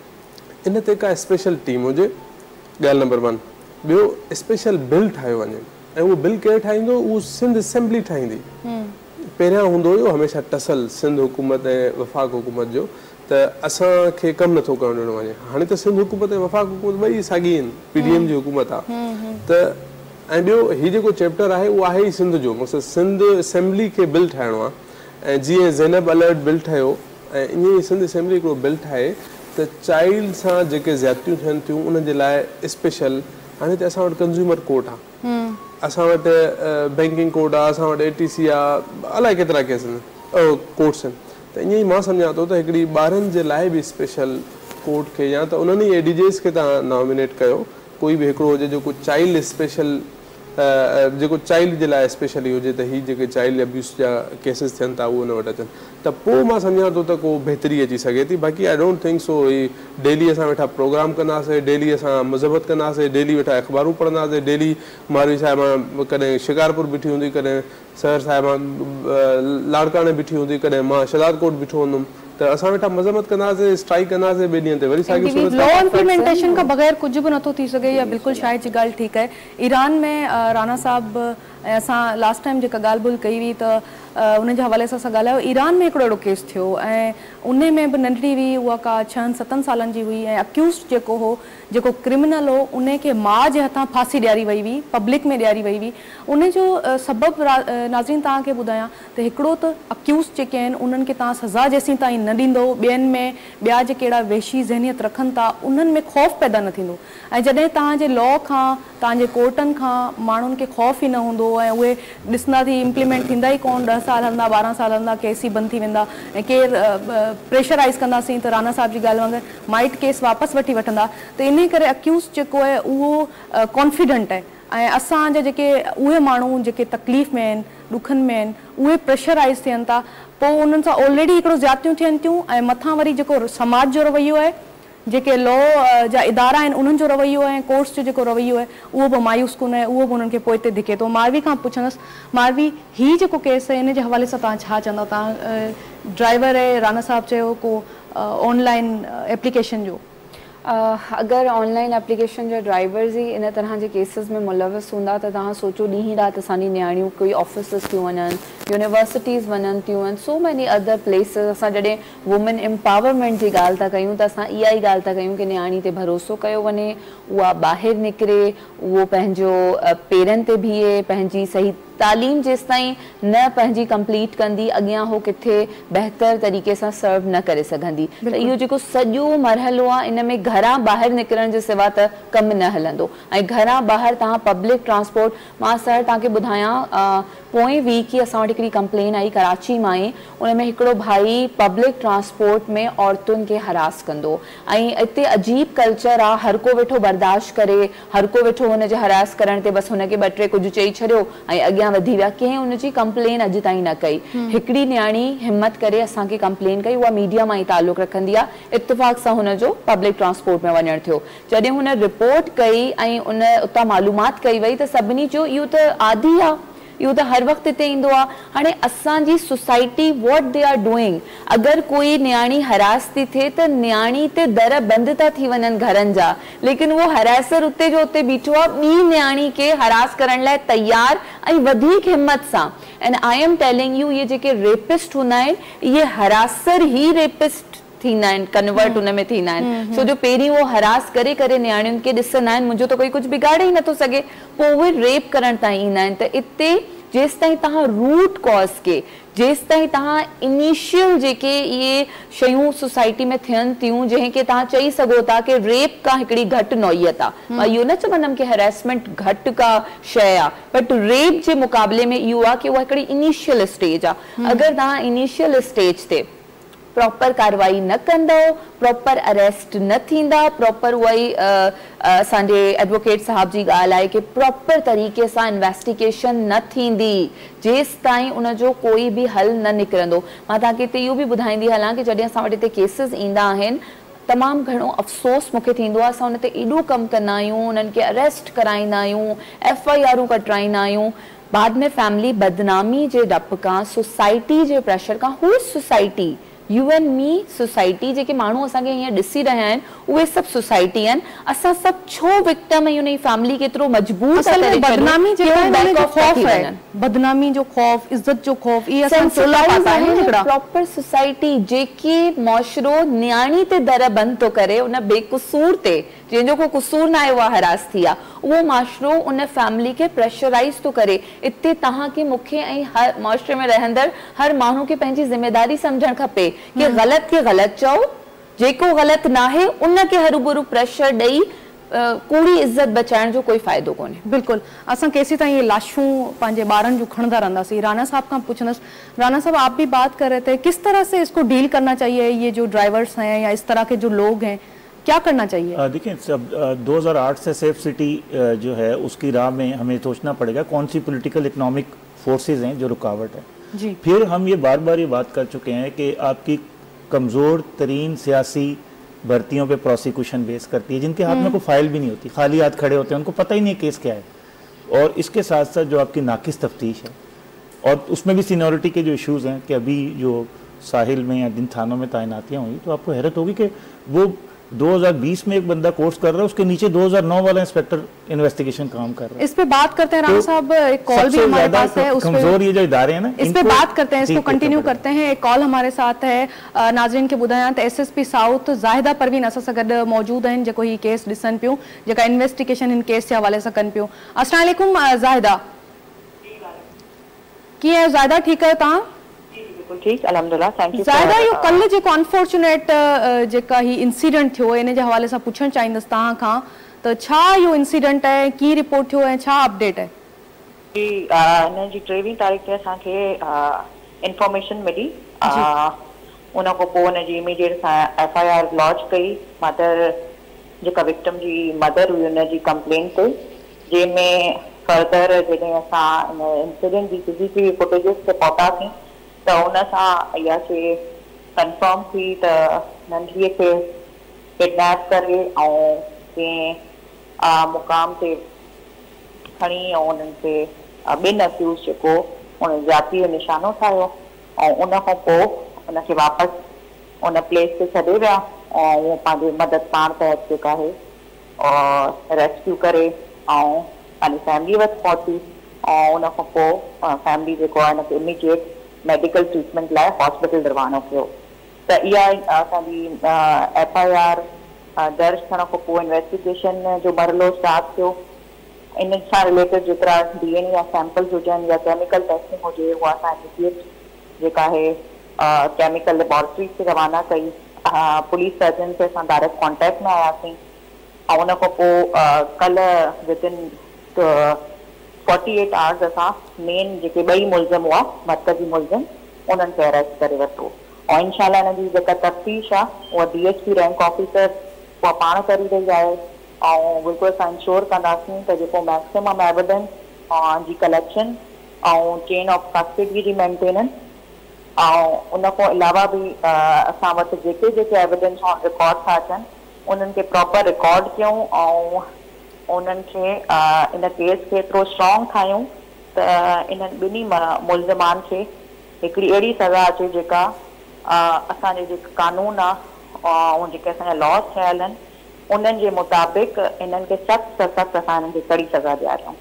इन ते का स्पेशल टीम हुजे, ॻाल्हि नंबर 1। ॿियो स्पेशल बिल ठाहियो वञे ऐं उहो बिल केरु ठाहींदो? उहो सिंध असेंबली ठाहींदी। पहिरियां हूंदो हुयो हमेशह टसल सिंध हुकूमत ऐं वफ़ाक़ हुकूमत जो, त असांखे कमु नथो करणु ॾियणो वञे। हाणे त सिंध हुकूमत ऐं वफ़ाक़ हुकूमत ॿई साॻी आहिनि, PDM जी हुकूमत आहे। त ऐं ॿियो हीउ जेको चैप्टर आहे उहो आहे ई सिंध जो, मक़सदु सिंध असेंबली खे बिल ठाहिणो आहे ऐं जीअं ज़ैनब अलर्ट बिल ठहियो ऐं ईअं ई सिंध असेंबली हिकिड़ो बिल ठाहे त चाइल्ड सां जेके ज़्यादतियूं थियनि थियूं उन्हनि जे लाइ स्पेशल, हाणे त असां वटि कंज़्यूमर कोर्ट आहे, असां वटि बैंकिंग कोर्ट आहे, असां वटि ATC आहे, अलाए केतिरा केस आहिनि कोर्ट्स आहिनि। त ईअं ई मां सम्झां थो त हिकिड़ी ॿारनि जे लाइ बि स्पेशल कोर्ट खे या त उन्हनि ई ADJs खे तव्हां नॉमिनेट कयो, कोई बि हिकिड़ो हुजे जेको चाइल्ड स्पेशल जेको चाइल्ड जे लाइ स्पेशली हुजे त ही जेके चाइल्ड अब्यूज़ जा केसिस थियनि था उहो न वटि अचनि त पोइ मां सम्झां थो त को बहितरी अची सघे थी। बाक़ी आई डोंट थिंक सो ही डेली असां वेठा प्रोग्राम कंदासीं, डेली असां मज़बत कंदासीं, डेली वेठा अख़बारूं पढ़ंदासीं, डेली मारवी साहिबा कॾहिं शिकारपुर बीठी हूंदी, कॾहिं सहर साहिबा लाड़काणे बीठी हूंदी, कॾहिं मां शदादकोट बीठो हूंदुमि त असां वेठा मज़म्मत कंदासीं, स्ट्राइक कंदासीं, ॿिए ॾींहं ते वरी साॻी सूरत लॉ इम्प्लीमेंटेशन खां बग़ैर कुझु बि नथो थी सघे। या बिल्कुलु शायद जी ॻाल्हि ठीकु आहे। ईरान में राणा साहब ऐं असां लास्ट टाइम जेका ॻाल्हि ॿोल कई हुई त उन जे हवाले सां ॻाल्हायो। ईरान में हिकिड़ो अहिड़ो केस थियो ऐं उन में बि नंढड़ी हुई, उहा का 6-7 सालनि जी हुई ऐं अक्यूज़ जेको हो, जेको क्रिमिनल हो, उन खे माउ जे हथां फांसी ॾियारी वई हुई, पब्लिक में ॾियारी वई हुई। उन जो सबबु नाज़रीन तव्हांखे ॿुधायां त हिकिड़ो त अक्यूज़ जेके आहिनि उन्हनि खे तव्हां सज़ा जेसीं ताईं न ॾींदो, ॿियनि में ॿिया जेके अहिड़ा वेशी ज़हनियत रखनि था उन्हनि में ख़ौफ़ पैदा न थींदो। ऐं जॾहिं तव्हांजे लॉ खां, तव्हांजे कोर्टनि खां माण्हुनि खे ख़ौफ़ ई न हूंदो ऐं उहे ॾिसंदा थी इम्प्लीमेंट थींदा ई कोन, 10 साल हलंदा, 12 साल हलंदा, केस ई बंदि थी वेंदा ऐं केरु प्रेशराइज़ कंदासीं त राणा साहब जी ॻाल्हि वांगुरु माइट केस वापसि वठी वठंदा। त इन करे अक्यूज़ जेको आहे उहो कॉन्फिडेंट आहे ऐं असांजा जेके उहे माण्हू जेके तकलीफ़ में आहिनि, ॾुखनि में आहिनि, उहे प्रेशराइज़ थियनि था। पोइ उन्हनि सां ऑलरेडी हिकिड़ो ज़्यादतियूं थियनि थियूं ऐं मथां वरी जेको समाज जो रवैयो आहे, जेके लॉ जा इदारा आहिनि उन्हनि जो रवैयो आहे, कोर्ट्स जो जेको रवैयो आहे उहो बि मायूस कोन आहे, उहो बि उन्हनि खे पोइ ते धिके थो। मारवी खां पुछंदसि, मारवी हीउ जेको केस आहे इन जे हवाले सां तव्हां छा चवंदा? तव्हां ड्राइवर आहे, राणा साहब चयो को ऑनलाइन एप्लीकेशन जो, अगर ऑनलाइन एप्लीकेशन जो ड्राइवर्स ही इन तरह के केसेस में मुलविस हूंदा त तव्हां सोचो ॾींहुं राति असांजी नियाणियूं कोई ऑफिसिस थियूं वञनि, यूनिवर्सिटीज़ वञनि थियूं आहिनि, सो मैनी अदर प्लेसिस। असां जॾहिं वुमेन एम्पावरमेंट जी ॻाल्हि था कयूं त असां इहा ई ॻाल्हि था कयूं कि नियाणी ते भरोसो कयो वञे, उहा ॿाहिरि निकिरे, उहो पंहिंजो पेरनि ते बीहे, पंहिंजी सही तालीम जेसि ताईं न पंहिंजी कंप्लीट कंदी अॻियां हो किथे बहितर तरीक़े सां सर्व न करे सघंदी। त इहो जेको सॼो मरहलो आहे इन में घरां ॿाहिरि निकिरण जे सिवा त कमु न हलंदो। ऐं घरां ॿाहिरि तव्हां पब्लिक ट्रांसपोर्ट, मां सर तव्हांखे ॿुधायां पोएं वीक ई असां वटि हिकिड़ी कंप्लेन आई कराची मां ई, उन में हिकिड़ो भाई पब्लिक ट्रांसपोर्ट में औरतुनि खे हरास कंदो ऐं हिते अजीब कल्चर आहे, हर को वेठो बर्दाश्त करे, हर को वेठो हुनजे हरास करण ते बसि हुनखे 2-3 कुझु चई छॾियो ऐं अॻियां वधी विया। कंहिं हुनजी कंप्लेन अॼु ताईं न कई। हिकिड़ी नियाणी हिम्मत करे असांखे कंप्लेन कई, उहा मीडिया मां ई ताल्लुक़ रखंदी आहे, इत्तेफ़ाक़ सां हुनजो पब्लिक ट्रांसपोर्ट में वञणु थियो। जॾहिं हुन रिपोर्ट कई ऐं उन उतां मालूमात कई वई त सभिनी चयो इहो त आदी आहे, इहो त हर वक़्तु हिते ईंदो आहे। हाणे असांजी society what they are doing, अगरि कोई नियाणी हरास थी थिए त नियाणी ते दर बंदि था थी वञनि घरनि जा, लेकिन उहो हरासर उते जो उते बीठो आहे ॿी नियाणी खे हरास करण लाइ तयार ऐं वधीक हिम्मत सां। And I am telling you, इहे जेके रेपिस्ट हूंदा आहिनि इहे हरासर ई रेपिस्ट थींदा आहिनि, कन्वर्ट उन में थींदा आहिनि। सो जो पहिरीं उहो हरास करे करे नियाणियुनि खे ॾिसंदा आहिनि मुंहिंजो त कोई कुझु बिगाड़े ई नथो सघे, पोइ उहे रेप करण ताईं ईंदा आहिनि। त इते जेसि ताईं तव्हां रूट कॉज खे, जेसि ताईं तव्हां इनिशियल जेके इहे शयूं सोसाइटी में थियनि थियूं जंहिंखे तव्हां चई सघो था कि रेप का हिकिड़ी घटि नौइयत आहे, मां इहो न चवंदमि कि हैरेसमेंट घटि का शइ आहे, बट रेप जे मुक़ाबले में इहो आहे कि उहा हिकिड़ी इनिशियल स्टेज आहे। अगरि तव्हां इनिशियल स्टेज ते प्रॉपर कार्रवाई न कंदो, प्रॉपर अरेस्ट न थींदा, प्रॉपर उहा ई असांजे एडवोकेट साहब जी ॻाल्हि आहे कि प्रॉपर तरीक़े सां इन्वेस्टिगेशन न थींदी जेसि ताईं उनजो कोई बि हल न निकिरंदो। मां तव्हांखे हिते इहो बि ॿुधाईंदी हलां कि जॾहिं असां वटि हिते केसिस ईंदा आहिनि तमामु घणो अफ़सोस मूंखे थींदो आहे, असां हुन ते एॾो कमु कंदा आहियूं, उन्हनि खे अरेस्ट कराईंदा आहियूं, FIR कटराईंदा आहियूं, बाद में फैमिली बदनामी जे डप खां, सोसाइटी जे प्रेशर खां, हू society you and me society जेके माण्हू असांखे हीअं ॾिसी रहिया आहिनि उहे सभु सोसाइटी आहिनि। असां सभु छो विक्टिम आहियूं, उन फैमिली केतिरो मजबूर था करे बदनामी जो खौफ है, बदनामी जो खौफ, इज्जत जो खौफ, ये प्रॉपर सोसाइटी जेके मुआशरो नियाणी ते दर बंदि थो करे, उन बेकसूर ते जंहिंजो को कसूर न आहे उहा हरास थी आहे, उहो मुआशरो उन फैमिली खे प्रेशराइज़ थो करे। इते तव्हांखे मूंखे ऐं हर मुआशरे में रहंदड़ हर माण्हू खे पंहिंजी ज़िमेदारी सम्झणु खपे कि ग़लति खे ग़लति चओ, जेको ग़लति न आहे उनखे हरूभरू प्रेशर ॾेई कूड़ी इज्जत बचाइण जो कोई फ़ाइदो कोन्हे। बिल्कुलु, असां केसी ताईं ये लाशूं पंहिंजे ॿारनि जूं खणंदा रहंदासीं। राणा साहब का पूछनस, राणा साहब आप भी बात कर रहे थे किस तरह से इसको डील करना चाहिए, ये जो ड्राइवर्स हैं या इस तरह के जो लोग हैं, क्या करना चाहिए? देखिए, 2008 से सेफ सिटी जो है उसकी राह में हमें सोचना पड़ेगा कौन सी पॉलिटिकल इकोनॉमिक फोर्सेज हैं जो रुकावट है जी। फिर हम ये बार बार ये बात कर चुके हैं कि आपकी कमज़ोर तरीन सियासी भर्तियों पे प्रोसिक्यूशन बेस करती है, जिनके हाथ में कोई फाइल भी नहीं होती, खाली हाथ खड़े होते हैं, उनको पता ही नहीं है केस क्या है। और इसके साथ साथ जो आपकी नाकिस तफ्तीश है, और उसमें भी सीनियरिटी के जो इश्यूज़ हैं कि अभी जो साहिल में या जिन थानों में तैनातियाँ हुई, तो आपको हैरत होगी कि वो 2020 में एक बंदा कोर्स कर रहा है, उसके नीचे 2009 वाला इंस्पेक्टर इन्वेस्टिगेशन काम कर रहा है। इस पे बात करते हैं राणा साहब, एक कॉल भी हमारे पास है, उस कमजोर ये जो इदारे हैं ना, इस पे बात करते हैं, इसको कंटिन्यू करते हैं। एक कॉल हमारे साथ है, नाज़रीन के ॿुधायां त SSP साउथ ज़ाहिदा परवीन असां सां गॾु मौजूद आहिनि, जेको ही केस ॾिसनि पियूं, जेका इन्वेस्टिगेशन हिन केस जे हवाले सां कनि पियूं। अस्सलाम वालेकुम ज़ाहिदा, कीअं आहियो ज़ाहिदा? ठीकु आहियो तव्हां? ठीक, अल्हम्दुलिल्लाह, थैंक यू। ज़ाहिदा, यो कल जेको अनफॉर्चुनेट जेका ही इंसिडेंट थियो, इन जे हवाले सां पुछणु चाहींदसि तव्हां खां त छा इहो इंसिडेंट आहे, कीअं रिपोर्ट थियो ऐं छा अपडेट है? जी, हिन जी 23 तारीख़ ते असांखे इंफॉर्मेशन मिली, उन खां पोइ हुन जी इमीडिएट असां FIR लॉन्च कई। मदर जेका विक्टिम जी मदर हुई, हुन जी कंप्लेन ते, जंहिंमें फर्दर जॾहिं असां इन इंसिडेंट जी CCTV फुटेजिस ते पहुतासीं त उन सां इहा शइ कंफर्म थी त नंढड़ीअ खे किडनैप करे ऐं कंहिं मुक़ाम ते खणी ऐं उन्हनि खे ॿिनि अक्यूज़ जेको उन जाती जो निशानो ठाहियो ऐं उन खां पोइ उनखे वापसि उन प्लेस ते छॾे विया ऐं उहो पंहिंजे मदद पाण तहत जेका आहे और रेस्क्यू करे ऐं पंहिंजी फैमिली वटि पहुती ऐं उन खां पोइ फैमिली जेको आहे हिनखे इमीडिएट मेडिकल ट्रीटमेंट लाइ हॉस्पिटल रवानो कयो। त इहा असांजी FIR दर्ज थियण खां पोइ इन्वेस्टिगेशन जो मरलो स्टार्ट थियो। इन सां रिलेटेड जेतिरा DNA या सैंपल्स हुजनि या केमिकल टेस्टिंग हुजे, उहा असां इमीडिएट जेका आहे केमिकल लेबोरेटरीज ते रवाना कई। पुलिस सर्जन से असां डायरेक्ट कॉन्टेक्ट में आयासीं ऐं उन खां पोइ कल्ह विदिन 48 आवर्स असां मेन जेके ॿई मुलज़िम हुआ, मरकज़ी मुलज़िम, उन्हनि खे अरेस्ट करे वरितो ऐं इंशाल्लाह हिन जी जेका तफ़्तीश आहे उहा DSP रैंक ऑफिसर उहा पाण करे रही आहे ऐं बिल्कुलु असां इंश्योर कंदासीं त जेको मैक्सिमम एविडेंस जी कलेक्शन ऐं चेन ऑफ कस्टडी जी मेंटेनेंस ऐं उन खां अलावा बि असां वटि जेके जेके एविडेंस रिकॉर्ड था अचनि उन्हनि खे प्रॉपर रिकॉर्ड कयूं ऐं उन्हनि खे इन केस खे एतिरो स्ट्रॉन्ग ठाहियूं त इन्हनि ॿिन्ही मुलज़िमान खे हिकिड़ी अहिड़ी सज़ा अचे जेका असांजे जेके कानून आहे ऐं जेके असांजा लॉस थियल आहिनि उन्हनि जे मुताबिक़ इन्हनि खे सख़्त सां सख़्त असां हिननि खे कड़ी सज़ा ॾियारियूं।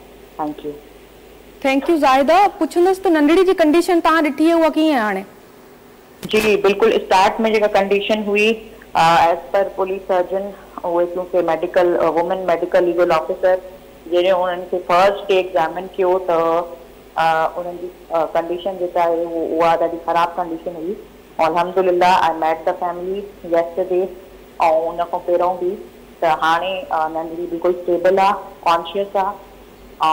Thank you Zahida. पुछंदसि त नंढड़ी जी कंडीशन तव्हां ॾिठी आहे, उहा कीअं आहे हाणे? जी बिल्कुलु, स्टार्ट में जेका कंडीशन हुई एज पर पुलिस सर्जन, उहे क्योंकि medical women medical legal officer जॾहिं उन्हनि खे फर्स्ट डे एग्ज़ामिन कयो त उन्हनि जी कंडीशन जेका आहे उहा ॾाढी ख़राबु कंडीशन हुई। अल्हम्दुलिल्लाह I met the family yesterday ऐं उन खां पहिरों बि त हाणे नंढड़ी बिल्कुलु स्टेबल आहे, कॉन्शियस आहे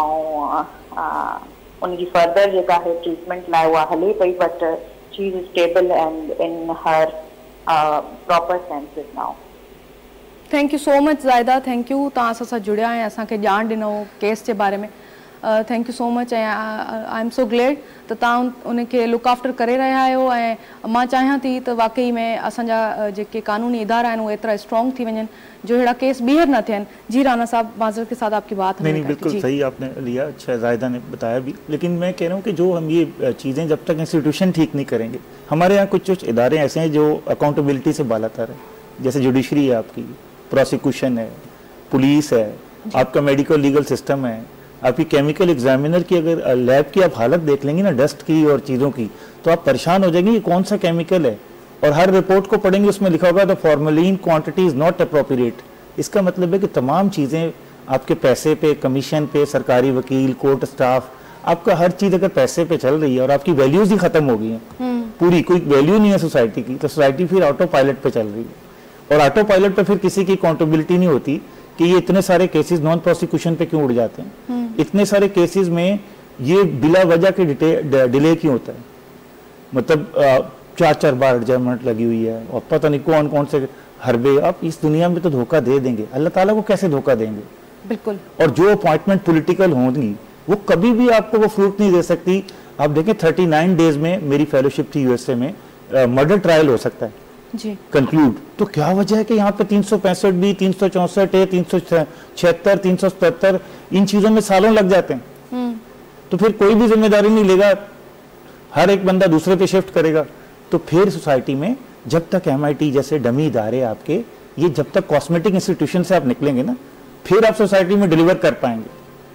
ऐं उनजी फर्दर जेका आहे ट्रीटमेंट लाइ उहा हले पई, but she is stable and in her proper senses now. Thank you so much Zahida, thank you, तव्हां असां सां जुड़िया ऐं असांखे ॼाण ॾिनो केस जे बारे में। थैंक यू सो मच ऐं आई एम सो ग्लेड त तव्हां उनखे लुक आफ्टर करे रहिया आहियो ऐं मां चाहियां थी त वाकई में असांजा जेके कानूनी इदारा आहिनि उहे एतिरा स्ट्रॉन्ग थी वञनि जो अहिड़ा केस ॿीहर न थियनि। जी राना साहब, माज़रत के साथ आपकी बात नहीं बिल्कुल सही आपने लिया, अच्छा ज़ाहिदा ने बताया भी, लेकिन मैं कह रहा हूँ कि जो हम ये चीज़ें जब तक इंस्टीट्यूशन ठीक नहीं करेंगे, हमारे यहाँ कुछ इदारे ऐसे हैं जो अकाउंटेबिलिटी से बालातर है, जैसे जुडिशरी है आपकी, प्रोसिक्यूशन है, पुलिस है, आपका मेडिकल लीगल सिस्टम है, आपकी केमिकल एग्जामिनर की अगर लैब की आप हालत देख लेंगे ना डस्ट की और चीज़ों की, तो आप परेशान हो जाएंगे ये कौन सा केमिकल है, और हर रिपोर्ट को पढ़ेंगे उसमें लिखा होगा the formalin quantity is not appropriate. इसका मतलब है कि तमाम चीज़ें आपके पैसे पे, कमीशन पे, सरकारी वकील, कोर्ट स्टाफ, आपका हर चीज़ अगर पैसे पे चल रही है और आपकी वैल्यूज़ ही ख़त्म हो गई हैं, पूरी कोई वैल्यू नहीं है सोसाइटी की, तो सोसाइटी फिर ऑटो पायलट पे चल रही है, और ऑटो पायलट पे फिर किसी की अकाउंटेबिलिटी नहीं होती कि ये इतने सारे केसेस नॉन प्रोसिक्यूशन पे क्यों उड़ जाते हैं, इतने सारे केसेस में ये बिला वजह के डिले क्यों होता है, मतलब 4-4 बार जजमेंट लगी हुई है और पता नहीं कौन कौन से हरबे, आप इस दुनिया में तो धोखा दे देंगे, अल्लाह ताला को कैसे धोखा देंगे? बिल्कुल। और जो अपॉइंटमेंट पॉलिटिकल होंगी वो कभी भी आपको वो फ्रूट नहीं दे सकती। आप देखें 39 डेज में मेरी फेलोशिप थी यूएसए में, मर्डर ट्रायल हो सकता है जी कंक्लूड, तो क्या वजह है कि यहाँ पे 365 भी, 364 है, 376, 377 इन चीजों में सालों लग जाते हैं। तो फिर कोई भी जिम्मेदारी नहीं लेगा, हर एक बंदा दूसरे पे शिफ्ट करेगा। तो फिर सोसाइटी में जब तक MIT जैसे डमी इदारे आपके, ये जब तक कॉस्मेटिक इंस्टीट्यूशन से आप निकलेंगे ना, फिर आप सोसाइटी में डिलीवर कर पाएंगे।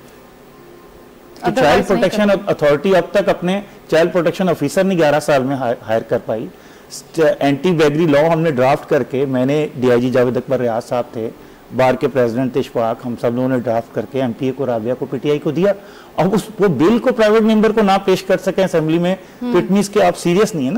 तो चाइल्ड प्रोटेक्शन अथॉरिटी अब तक अपने चाइल्ड प्रोटेक्शन ऑफिसर नहीं 11 साल में हायर कर पाई। एंटी बैगरी लॉ हमने ड्राफ्ट करके, मैंने DIG जावेद अकबर रियाज साहब थे, बार के प्रेसिडेंट थे इशफाक, हम सब लोगों ने ड्राफ्ट करके MPA को, राबिया को, PTI को दिया। अब उस वो बिल को प्राइवेट मेंबर को ना पेश कर सके असेंबली में, तो इट मींस कि आप सीरियस नहीं है ना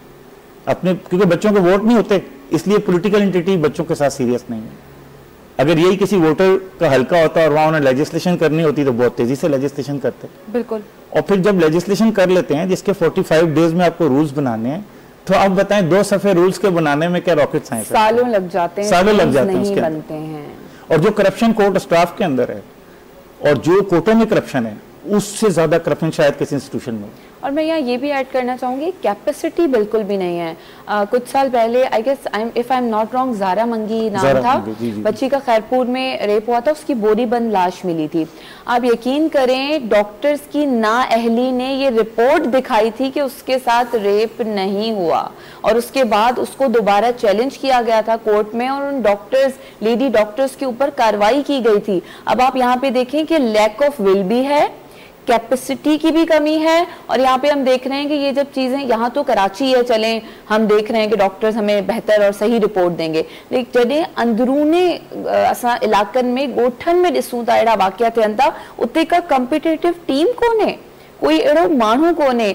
अपने, क्योंकि बच्चों के वोट नहीं होते, इसलिए पॉलिटिकल एंटिटी बच्चों के साथ सीरियस नहीं है। अगर यही किसी वोटर का हल्का होता और वहां उन्हें लेजिस्लेशन करनी होती तो बहुत तेजी से लेजिस्लेशन करते। बिल्कुल। और फिर जब लेजिस्लेशन कर लेते हैं जिसके 45 डेज में आपको रूल्स बनाने हैं, तो आप बताएं 2 सफ़े रूल्स के बनाने में क्या रॉकेट साइंस है? सालों लग जाते हैं, सालों लग जाते हैं, नहीं बनते हैं। और जो करप्शन कोर्ट स्टाफ के अंदर है और जो कोर्टों में करप्शन है, उससे ज्यादा करप्शन शायद किसी इंस्टीट्यूशन में। और मैं यहाँ ये भी ऐड करना चाहूँगी, कैपेसिटी बिल्कुल भी नहीं है। कुछ साल पहले I guess if I am not wrong, Zara Mangi नाम था, बच्ची का खैरपुर में रेप हुआ था, उसकी बोरी बंद लाश मिली थी। आप यकीन करें डॉक्टर्स की नाअहली ने ये रिपोर्ट दिखाई थी कि उसके साथ रेप नहीं हुआ, और उसके बाद उसको दोबारा चैलेंज किया गया था कोर्ट में और उन डॉक्टर्स, लेडी डॉक्टर्स के ऊपर कार्रवाई की गई थी। अब आप यहाँ पे देखें कि लैक ऑफ विल भी है, कैपेसिटी की भी कमी है, और यहाँ पे हम देख रहे हैं कि ये जब चीजें, यहाँ तो कराची है, चलें हम देख रहे हैं कि डॉक्टर्स हमें बेहतर और सही रिपोर्ट देंगे, लेकिन जॾहिं अंदरूने असां इलाकनि में ॻोठनि में ॾिसूं था अहिड़ा वाक़िया थियनि था, उते का कॉम्पिटिटिव टीम कोन्हे, कोई अहिड़ो माण्हू कोन्हे।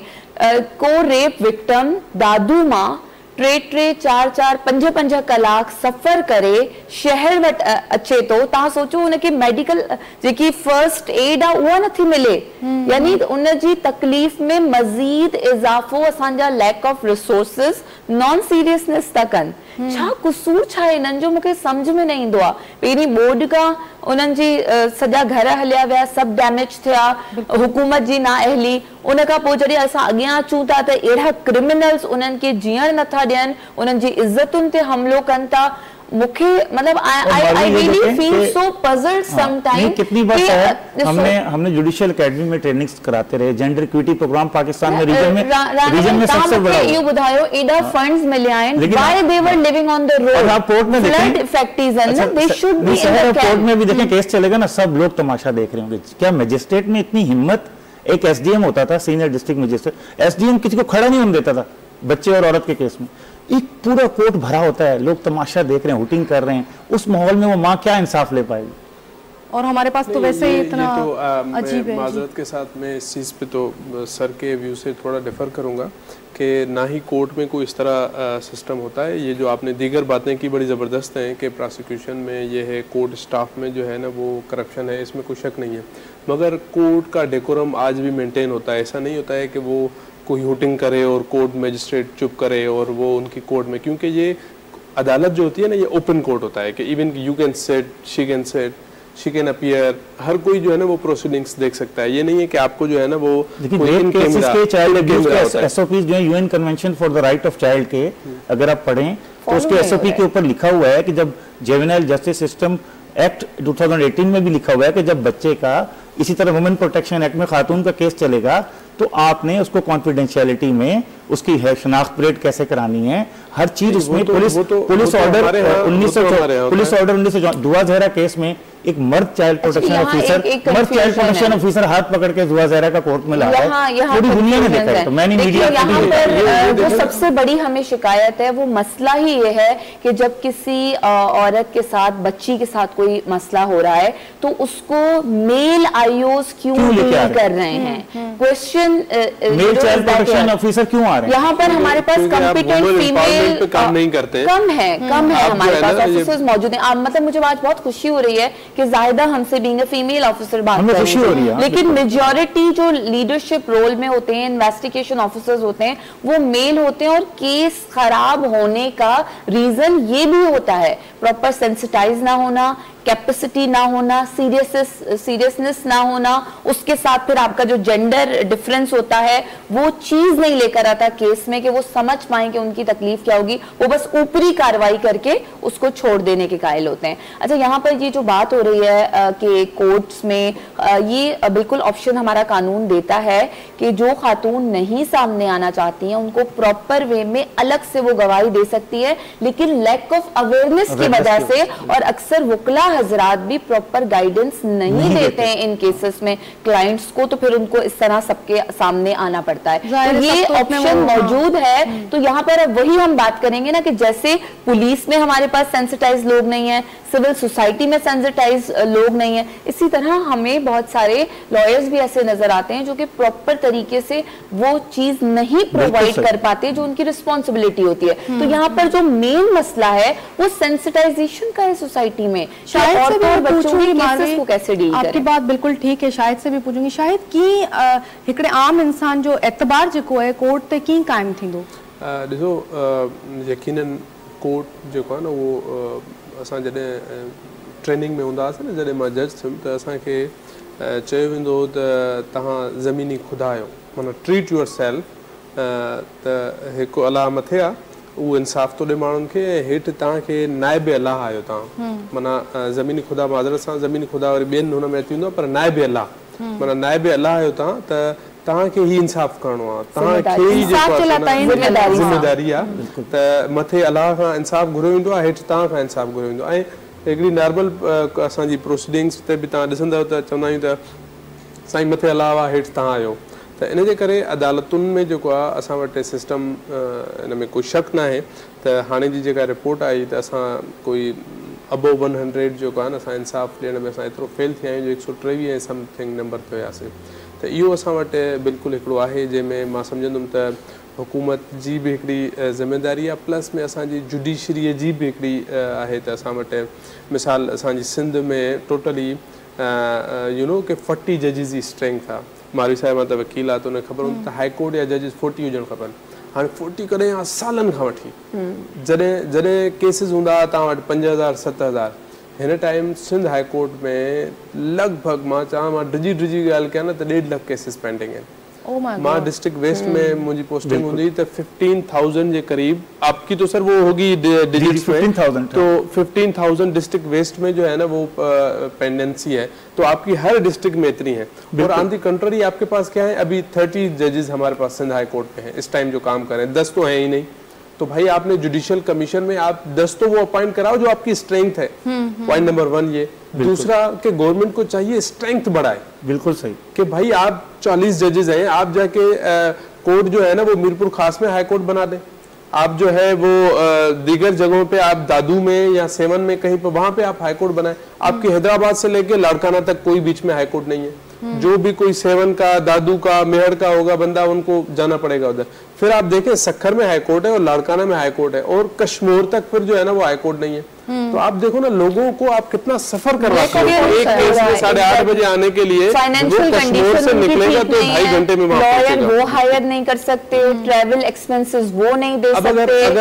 को रेप विक्टम दादू मां 3-3, 4-4, 5-5 कलाक सफ़र करे शहर वटि अचे थो, तव्हां सोचो उनखे मेडिकल जेकी फर्स्ट एड आहे उहा नथी मिले, यानी उनजी तकलीफ़ में मज़ीद इज़ाफ़ो असांजा lack of resources, non seriousness था कनि। छा कसूर छा आहे इन्हनि जो, मूंखे सम्झ में न ईंदो आहे। पहिरीं बोर्ड खां उन्हनि जी सॼा घर हलिया विया, सभु डैमेज थिया, हुकूमत जी नाअहली, उन खां पोइ जॾहिं असां अॻियां अचूं था त अहिड़ा क्रिमिनल्स उन्हनि खे जीअण नथा ॾियनि, उन्हनि जी इज़तुनि ते हमलो कनि था। मुझे मतलब I really feel so puzzled sometimes। कितनी बार हमने जुडिशियल एकेडमी में ट्रेनिंग्स कराते रहे, जेंडर इक्विटी प्रोग्राम पाकिस्तान में रीजन में सबसे बड़ा है। ये बुधायो एडा फंड्स मिले आए, why they were living on the road, आप कोर्ट में flood effects है ना, they should be in the court में भी देखें केस चलेगा ना, सब लोग तमाशा देख रहे होंगे। क्या मजिस्ट्रेट में इतनी हिम्मत, एक SDM होता था सीनियर डिस्ट्रिक्ट मजिस्ट्रेट, SDM किसी को खड़ा नहीं होने देता था बच्चे और औरत के केस में, एक पूरा कोर्ट भरा होता है, लोग तमाशा देख रहे हैं, हुटिंग कर रहे हैं, उस माहौल में वो माँ क्या इंसाफ ले पाएगी? और हमारे पास तो वैसे ही इतना अजीब है। माजरत के साथ मैं इस चीज़ पे तो सर के व्यू से थोड़ा डिफर करूँगा कि ना ही कोर्ट में कोई इस तरह सिस्टम होता है। ये जो आपने दीगर बातें की बड़ी ज़बरदस्त हैं कि प्रोसिक्यूशन में ये है, कोर्ट स्टाफ में जो है ना वो करप्शन है, इसमें कोई शक नहीं है, मगर कोर्ट का डेकोरम आज भी मेंटेन होता है। ऐसा नहीं होता है कि वो कोई हुटिंग करे और कोर्ट मजिस्ट्रेट चुप करे और वो उनकी कोर्ट में, क्योंकि ये अदालत जो होती है ना ये ओपन कोर्ट होता है कि even you can sit, she can sit, she can appear, हर कोई जो है ना वो प्रोसीडिंग्स देख सकता है। ये नहीं है कि आपको जो है ना वो एसओपी जो है UN convention for the right of child के अगर आप पढ़ें तो उसके एसओपी के ऊपर लिखा हुआ है कि जब जुवेनाइल जस्टिस सिस्टम एक्ट 2018 में भी लिखा हुआ है कि जब बच्चे का इसी तरह वुमेन प्रोटेक्शन एक्ट में खातून का केस चलेगा तो आपने उसको कॉन्फिडेंशियलिटी में उसकी शनाख्त परेड कैसे करानी है, हर चीज उसमें पुलिस ऑर्डर 1900 दुआ जहरा केस में एक मर्द चाइल्ड प्रोटेक्शन ऑफिसर हाथ पकड़ के दुआ जहरा का कोर्ट में ला रहा है, पूरी दुनिया ने देखा है। तो मैंने मीडिया जो सबसे बड़ी हमें शिकायत है वो मसला ही ये है कि जब किसी औरत के साथ, बच्ची के साथ कोई मसला हो रहा है तो उसको मेल आईओस क्यों डील कर रहे हैं, question male child protection officer क्यों आ रहे हैं? यहाँ पर हमारे पास कॉम्पिटेंट फीमेल काम नहीं करते, कम है हमारे पास ऑफिसर्स मौजूद हैं। मतलब मुझे आज बहुत खुशी हो रही है कि जाहिदा हमसे बीइंग अ फीमेल ऑफिसर बात कर रही है, लेकिन मेजॉरिटी जो लीडरशिप रोल में होते हैं, इन्वेस्टिगेशन ऑफिसर्स होते हैं, वो मेल होते हैं। और केस खराब होने का रीजन ये भी होता है प्रॉपर सेंसिटाइज ना होना, कैपेसिटी ना होना, सीरियसनेस ना होना, उसके साथ फिर आपका जो जेंडर डिफरेंस होता है वो चीज नहीं लेकर आता केस में कि वो समझ पाए कि उनकी तकलीफ क्या होगी। वो बस ऊपरी कार्रवाई करके उसको छोड़ देने के कायल होते हैं। अच्छा, यहाँ पर ये जो बात हो रही है कि कोर्ट्स में ये बिल्कुल ऑप्शन हमारा कानून देता है कि जो खातून नहीं सामने आना चाहती हैं उनको प्रॉपर वे में अलग से वो गवाही दे सकती है, लेकिन लैक ऑफ अवेयरनेस की वजह से और अक्सर वकला हजरात भी प्रॉपर गाइडेंस नहीं देते हैं इन केसेस में क्लाइंट्स को, तो फिर उनको इस तरह सबके सामने आना पड़ता है। तो ये ऑप्शन मौजूद है। तो यहाँ पर वही हम बात करेंगे ना कि जैसे पुलिस में हमारे पास सेंसिटाइज लोग नहीं है, सिविल सोसाइटी में सेंसिटाइज लोग नहीं है, इसी तरह हमें बहुत सारे लॉयर्स भी ऐसे नजर आते हैं जो कि प्रॉपर तरीके से वो चीज नहीं प्रोवाइड कर पाते जो उनकी रिस्पॉन्सिबिलिटी होती है। तो यहाँ पर जो मेन मसला है वो सेंसिटाइजेशन का है सोसाइटी में। शायद से भी पूछूंगी मारवी को कैसे डील करें। आपकी बात बिल्कुल ठीक है, शायद से भी पूछूंगी शायद कि हिकड़े आम इंसान जो एतबार जो है कोर्ट ते की कायम थींदो। ॾिसो, यकीनन कोर्ट जो है ना वो असां जॾहिं ट्रेनिंग में हूंदासीं न, जॾहिं मां जज थियुमि त असांखे चयो वेंदो हो त तव्हां ज़मीनी खुदा आहियो, माना ट्रीट यूर सेल्फ, त हिकु अलाह मथे आहे उहो इंसाफ़ थो ॾे माण्हुनि खे, ऐं हेठि तव्हांखे नाइब अलाह आहियो तव्हां, माना ज़मीनी खुदा माज़रत सां ज़मीनी खुदा वरी ॿियनि हुन में अची वेंदो आहे, पर नाइब अलाह, माना नाइब अलाह आहियो तव्हां, त तव्हांखे ही इंसाफ़ करणो आहे, तव्हांखे ई जेको ज़िमेदारी आहे त मथे अलाह खां इंसाफ़ घुरियो वेंदो आहे, हेठि तव्हां खां इंसाफ़ घुरियो वेंदो आहे। ऐं हिकिड़ी नॉर्मल असांजी प्रोसीडिंग्स ते बि तव्हां ॾिसंदव त चवंदा आहियूं त साईं मथे अलाह आहे, हेठि तव्हां आहियो। त इन जे करे अदालतुनि में जेको आहे असां वटि सिस्टम इन में कोई शक न आहे त हाणे जी जेका रिपोर्ट आई त असां कोई अबव 100 जेको आहे न असां इंसाफ़ ॾियण में असां एतिरो फेल थिया आहियूं जो 123 ऐं समथिंग नंबर ते हुयासीं। त इहो असां वटि बिल्कुलु हिकिड़ो आहे जंहिंमें मां सम्झंदुमि त हुकूमत जी बि हिकिड़ी ज़िमेदारी आहे, प्लस में असांजी जुडिशरीअ जी बि हिकिड़ी आहे। त असां वटि मिसाल असांजी सिंध में टोटली यू नो कि 40 जजिस जी स्ट्रेंथ आहे। मारवी साहिबा त वकील आहे त उनखे ख़बर हूंदी त हाई कोर्ट या जजिस 40 हुजणु खपनि। हाणे 40 कॾहिं या सालनि खां वठी जॾहिं केसिस हूंदा हुआ तव्हां वटि 5000 7000, हिन टाइम सिंध हाई कोर्ट में लॻभॻि मां चवां मां डिजी ॻाल्हि कयां न त 1.5 लाख केसिस पेंडिंग आहिनि। मां डिस्ट्रिक्ट वेस्ट में मुझे पोस्टिंग हुई तो 15,000 के करीब आपकी तो सर वो होगी डिजिट्स में, तो 15,000 डिस्ट्रिक्ट वेस्ट में जो है ना वो पेंडेंसी है, तो आपकी हर डिस्ट्रिक्ट में इतनी है। और ऑन दी कंट्री आपके पास क्या है, अभी 30 जजेस हमारे पास सिंध हाई कोर्ट में है इस टाइम जो काम कर रहे हैं, 10 तो है ही नहीं। तो भाई आपने जुडिशियल कमीशन में आप 10 तो वो अपॉइंट कराओ जो आपकी स्ट्रेंथ है। पॉइंट नंबर 1 ये। दूसरा कि गवर्नमेंट को चाहिए स्ट्रेंथ बढ़ाए। बिल्कुल सही कि भाई आप 40 जजेस हैं, आप जाके कोर्ट जो है ना वो मीरपुर खास में हाई कोर्ट बना दें। आप जो है वो दीगर जगहों पे आप दादू में या सेवन में कहीं पे वहां पे आप हाई कोर्ट बनाए। आपकी हैदराबाद से लेके लाड़काना तक कोई बीच में हाई कोर्ट नहीं है। जो भी कोई सेवन का, दादू का, मेहर का होगा बंदा, उनको जाना पड़ेगा उधर। फिर आप देखें सखर में हाई कोर्ट है और लाड़काना में हाई कोर्ट है, और कश्मीर तक फिर जो है ना वो हाई कोर्ट नहीं है। तो आप देखो ना लोगों को आप कितना सफर करवाते हो। एक केस में 8:30 बजे आने के लिए फाइनेंशियल कश्मीर से निकलेगा तो 2.5 घंटे में लॉयर वो हायर नहीं कर सकते, ट्रैवल एक्सपेंसेस वो नहीं दे सकते।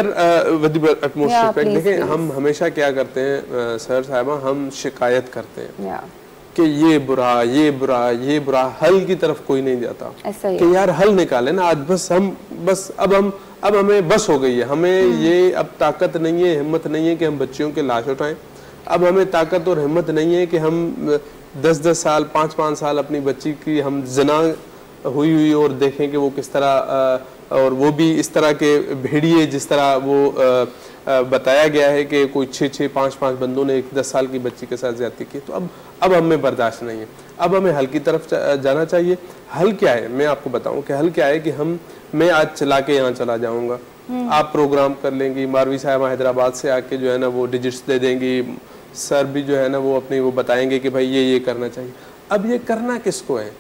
अगर एटमॉस्फेयर देखें, हम हमेशा क्या करते हैं सर साहबा, हम शिकायत करते हैं कि ये बुरा, ये बुरा, ये बुरा, हल की तरफ कोई नहीं जाता कि यार हल निकाले ना। आज अब हमें बस हो गई है, हमें ये अब ताकत नहीं है, हिम्मत नहीं है कि हम बच्चियों के लाश उठाएं। अब हमें ताकत और हिम्मत नहीं है कि हम 10-10 साल 5-5 साल अपनी बच्ची की हम जना हुई और देखें कि वो किस तरह, और वो भी इस तरह के भेड़िए जिस तरह वो बताया गया है कि कोई 6-6 5-5 बंदों ने एक 10 साल की बच्ची के साथ ज्यादती की। तो अब हमें बर्दाश्त नहीं है, अब हमें हल की तरफ जाना चाहिए। हल क्या है, मैं आपको बताऊं कि हल क्या है कि मैं आज चला के यहाँ चला जाऊंगा, आप प्रोग्राम कर लेंगी, मारवी साहब हैदराबाद से आके जो है ना वो डिजिट्स दे देंगी, सर भी जो है ना वो अपनी वो बताएंगे कि भाई ये करना चाहिए। अब ये करना किसको है?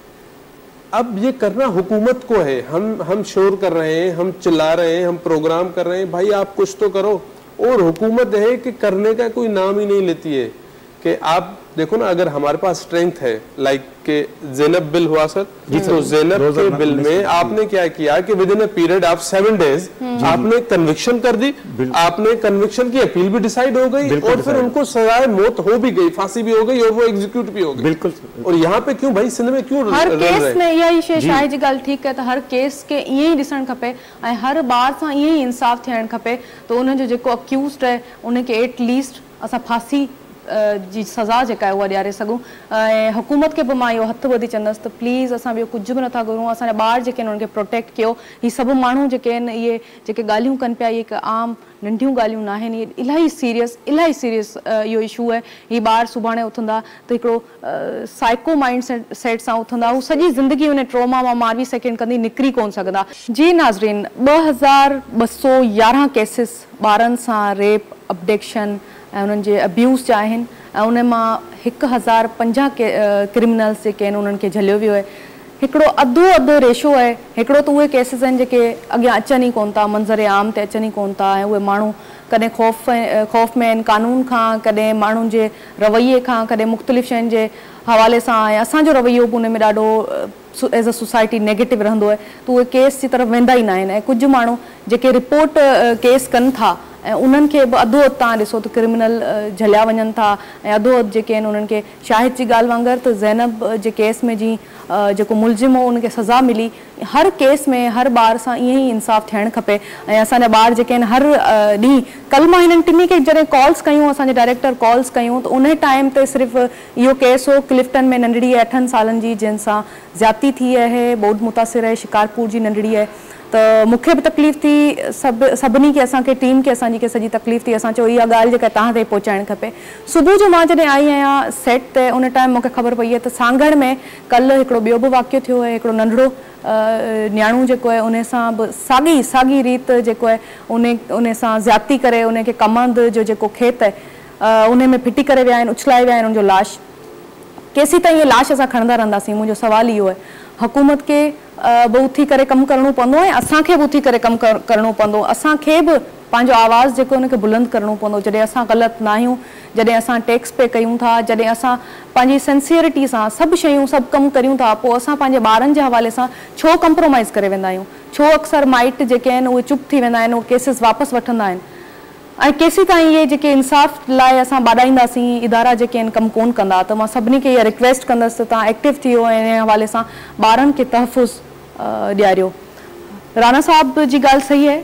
अब ये करना हुकूमत को है। हम शोर कर रहे हैं, हम चिल्ला रहे हैं, हम प्रोग्राम कर रहे हैं, भाई आप कुछ तो करो। और हुकूमत है कि करने का कोई नाम ही नहीं लेती है। कि आप देखो ना, अगर हमारे पास स्ट्रेंथ है, लाइक के ज़ैनब बिल हुआ सर, तो ज़ैनब के बिल में आपने क्या किया कि within a period of 7 days आपने कन्विक्शन कर दी, आपने कन्विक्शन की अपील भी डिसाइड हो गई और फिर उनको सजाए मौत हो भी गई, फांसी भी हो गई और वो एग्जीक्यूट भी हो गई। बिल्कुल। और यहाँ पे क्यों भाई सिंध में क्यों हर केस में यही शइ शाही जी ॻाल्हि ठीकु आहे त हर केस के ईअं ई ॾिसणु खपे ऐं हर ॿार सां ईअं ई इंसाफ़ थियणु खपे त उनजो जेको अक्यूज़्ड आहे उनखे एटलीस्ट असां फांसी जी सज़ा जेका आहे उहा ॾियारे सघूं। ऐं हुकूमत खे बि मां इहो हथु ॿधी चवंदसि त प्लीज़ असां ॿियो कुझु बि नथा घुरूं, असांजा ॿार जेके आहिनि उन्हनि खे प्रोटेक्ट कयो। हीअ सभु माण्हू जेके आहिनि इहे जेके ॻाल्हियूं कनि पिया, इहे आम नंढियूं ॻाल्हियूं न आहिनि, इहे इलाही सीरियस इहो इशू आहे। हीअ ॿार सुभाणे उथंदा त हिकिड़ो साइको माइंड सेट सां उथंदा, हू सॼी ज़िंदगी उन ट्रोमा मां मारवी सेकेंड कंदी निकिरी कोन सघंदा। जी नाज़रीन, 2211 केसिस ॿारनि सां रेप, अबडक्शन ऐं उन्हनि जे अब्यूज़ जा आहिनि ऐं उन मां 1050 क्रिमिनल्स जेके आहिनि उन्हनि खे झलियो वियो आहे। हिकिड़ो अधो रेशो आहे, हिकिड़ो त उहे केसिस आहिनि जेके अॻियां अचनि ई कोन था, मंज़र आम ते अचनि ई कोन था ऐं उहे माण्हू कॾहिं ख़ौफ़ में आहिनि कानून खां, कॾहिं माण्हुनि जे रवैये खां, कॾहिं मुख़्तलिफ़ शयुनि जे हवाले सां ऐं असांजो रवैयो बि उन में ॾाढो एज़ अ सोसाइटी नेगेटिव रहंदो आहे त उहे केस जी तरफ़ वेंदा ई न आहिनि। ऐं कुझु माण्हू जेके रिपोर्ट केस कनि था ऐं उन्हनि खे बि अधो अधु तव्हां ॾिसो त क्रिमिनल झलिया वञनि था ऐं अधो अधु जेके आहिनि उन्हनि खे शाहिद जी ॻाल्हि वांगुरु त ज़ैनब जे केस में जीअं जेको मुलज़िम हो उनखे सज़ा मिली, हर केस में हर ॿार सां ईअं ई इंसाफ़ थियणु खपे। ऐं असांजा ॿार जेके आहिनि हर ॾींहुं, कल्ह मां हिननि टिनी खे जॾहिं कॉल्स कयूं, असांजे डायरेक्टर कॉल्स कयूं त उन टाइम ते सिर्फ़ु इहो केस हो क्लिफ्टन में नंढड़ी 8 सालनि जी जंहिंसां ज़्यादती थी आहे, बोड मुतासिर आहे, शिकारपुर जी नंढड़ी आहे। त मूंखे बि तकलीफ़ थी, सभिनी खे असांखे टीम खे असांजी सॼी तकलीफ़ थी। असां चयो इहा ॻाल्हि जेका तव्हां ताईं पहुचाइणु खपे। सुबुह जो मां जॾहिं आई आहियां सेट ते, उन टाइम मूंखे ख़बर पई आहे त सांगड़ में कल्ह हिकिड़ो ॿियो बि वाक़ियो थियो आहे। हिकिड़ो नंढड़ो न्याणू जेको आहे उन सां बि साॻी रीत जेको आहे उन सां ज़्यादती करे उनखे कमंद जो जेको खेत आहे उन में फिटी करे विया आहिनि, उछलाए विया आहिनि उनजो लाश। केसीं ताईं इहे लाश असां खणंदा रहंदासीं? मुंहिंजो सवाल इहो आहे। हुकूमत खे बि उथी करे कमु करणो पवंदो ऐं असांखे बि उथी करे कमु करणो पवंदो। असांखे बि पंहिंजो आवाज़ु जेको उनखे बुलंद करणो पवंदो। जॾहिं असां ग़लति न आहियूं, जॾहिं असां टैक्स पे कयूं था, जॾहिं असां पंहिंजी सिंसियरिटी सां सभु कमु करियूं था, पोइ असां पंहिंजे ॿारनि जे हवाले सां छो कंप्रोमाइज़ करे वेंदा आहियूं? छो अक्सर माइट जेके आहिनि उहे चुप थी वेंदा आहिनि, उहे केसिस वापसि वठंदा आहिनि? ऐं केसीं ताईं इहे जेके इंसाफ़ लाइ असां ॿाॾाईंदासीं, इदारा जेके आहिनि कमु कोन कंदा? त मां सभिनी खे इहा रिक्वेस्ट कंदसि त तव्हां एक्टिव थी वियो ऐं इन हवाले सां ॿारनि खे तहफ़ुज़ ॾियारियो। राना साहब जी ॻाल्हि सही है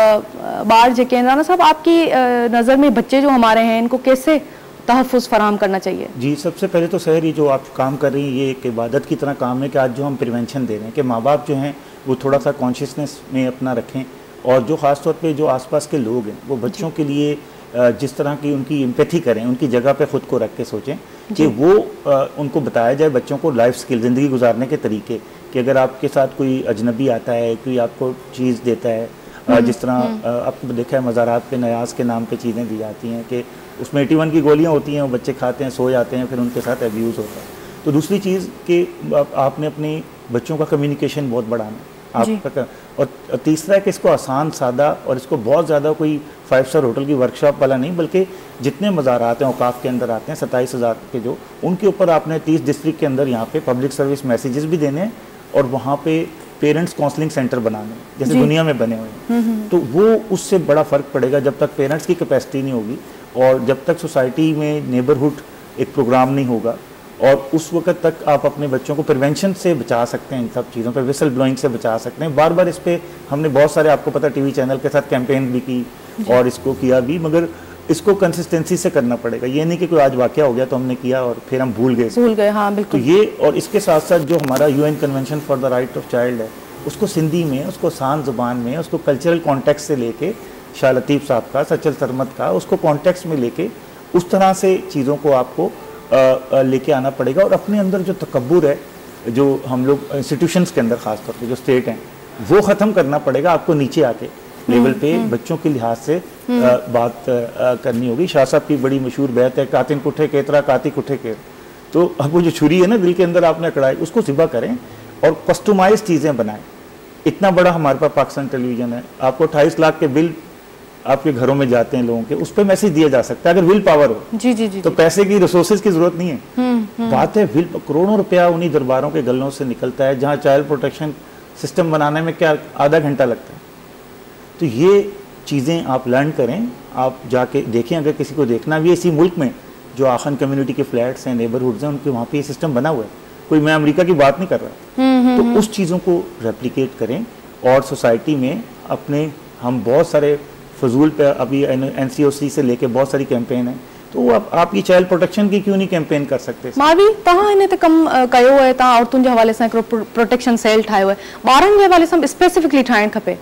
तो बाहर जेके हैं, राना साहब आपकी नज़र में बच्चे जो हमारे हैं इनको कैसे तहफ़्फ़ुज़ फराहम करना चाहिए? जी, सबसे पहले तो शहर ये जो आप काम कर रही हैं ये एक इबादत की तरह काम है कि आज जो हम प्रिवेंशन दे रहे हैं कि माँ बाप जो हैं वो थोड़ा सा कॉन्शियसनेस में अपना रखें और जो ख़ास तौर पे जो आसपास के लोग हैं वो बच्चों के लिए जिस तरह की उनकी एम्पैथी करें, उनकी जगह पे ख़ुद को रख के सोचें कि वो उनको बताया जाए बच्चों को लाइफ स्किल, ज़िंदगी गुजारने के तरीके, कि अगर आपके साथ कोई अजनबी आता है, कोई आपको चीज़ देता है, जिस तरह आपको देखा है मज़ारात पे नयाज के नाम पे चीज़ें दी जाती हैं कि उसमें 81 की गोलियां होती हैं, वो बच्चे खाते हैं, सो जाते हैं, फिर उनके साथ अब्यूज़ होता है। तो दूसरी चीज़ कि आपने अपने बच्चों का कम्युनिकेशन बहुत बढ़ाना आपका, और तीसरा है कि इसको आसान, सादा और इसको बहुत ज़्यादा कोई 5 स्टार होटल की वर्कशॉप वाला नहीं, बल्कि जितने मज़ारात हैं औकाफ के अंदर आते हैं 27,000 के जो, उनके ऊपर आपने 30 डिस्ट्रिक्ट के अंदर यहाँ पे पब्लिक सर्विस मैसेजेस भी देने हैं और वहाँ पे पेरेंट्स काउंसलिंग सेंटर बनाने जैसे दुनिया में बने हुए हैं। तो वो उससे बड़ा फ़र्क पड़ेगा जब तक पेरेंट्स की कैपेसिटी नहीं होगी और जब तक सोसाइटी में नेबरहुड एक प्रोग्राम नहीं होगा, और उस वक्त तक आप अपने बच्चों को प्रिवेंशन से बचा सकते हैं, इन सब चीज़ों पे विसल ब्लोइंग से बचा सकते हैं। बार बार इस पर हमने बहुत सारे आपको पता टीवी चैनल के साथ कैंपेन भी की और इसको किया भी, मगर इसको कंसिस्टेंसी से करना पड़ेगा। ये नहीं कि कोई आज वाक़या हो गया तो हमने किया और फिर हम भूल गए। हाँ बिल्कुल। तो ये, और इसके साथ साथ जो हमारा UN convention for the right of child है, उसको सिंधी में, उसको आसान ज़ुबान में, उसको कल्चरल कॉन्टेक्स्ट से लेके, शाह लतीफ़ साहब का, सचल सरमद का, उसको कॉन्टेक्स्ट में लेके उस तरह से चीज़ों को आपको लेके आना पड़ेगा। और अपने अंदर जो तकब्बुर है, जो हम लोग इंस्टीट्यूशंस के अंदर ख़ास तौर पे जो स्टेट हैं, वो ख़त्म करना पड़ेगा आपको। नीचे आके लेवल पे बच्चों के लिहाज से बात करनी होगी। शाह साहब की बड़ी मशहूर बैत है, कातिन कुठे केतरा काती कुठे केर। तो अब वो जो छुरी है ना दिल के अंदर आपने अकड़ाई, उसको ज़िबा करें और कस्टमाइज चीज़ें बनाएं। इतना बड़ा हमारे पास पाकिस्तान टेलीविज़न है, आपको 28 लाख के बिल आपके घरों में जाते हैं लोगों के, उस पर मैसेज दिया जा सकता है अगर विल पावर हो। जी जी जी। तो पैसे की रिसोर्सेज की जरूरत नहीं है। बात है करोड़ों रुपया उन्हीं दरबारों के गलों से निकलता है, जहाँ चाइल्ड प्रोटेक्शन सिस्टम बनाने में क्या आधा घंटा लगता है। तो ये चीज़ें आप लर्न करें, आप जाके देखें, अगर किसी को देखना भी है इसी मुल्क में जो आखन कम्युनिटी के फ्लैट्स हैं, नेबरहुड्स हैं, उनके वहाँ पे ये सिस्टम बना हुआ है। कोई मैं अमेरिका की बात नहीं कर रहा। तो उस चीज़ों को रेप्लिकेट करें और सोसाइटी में अपने, हम बहुत सारे फजूल पे अभी NCOC से लेके बहुत सारी कैंपेन है, तो आप ये चाइल्ड प्रोटेक्शन की क्यों नहीं कैंपेन कर सकते? मावी तव्हां इन ते कम कयो है, तव्हां औरतुनि जे हवाले सां हिकिड़ो प्रोटेक्शन सेल ठाहियो आहे, ॿारनि जे हवाले सां स्पेसिफिकली ठाहिणु खपे?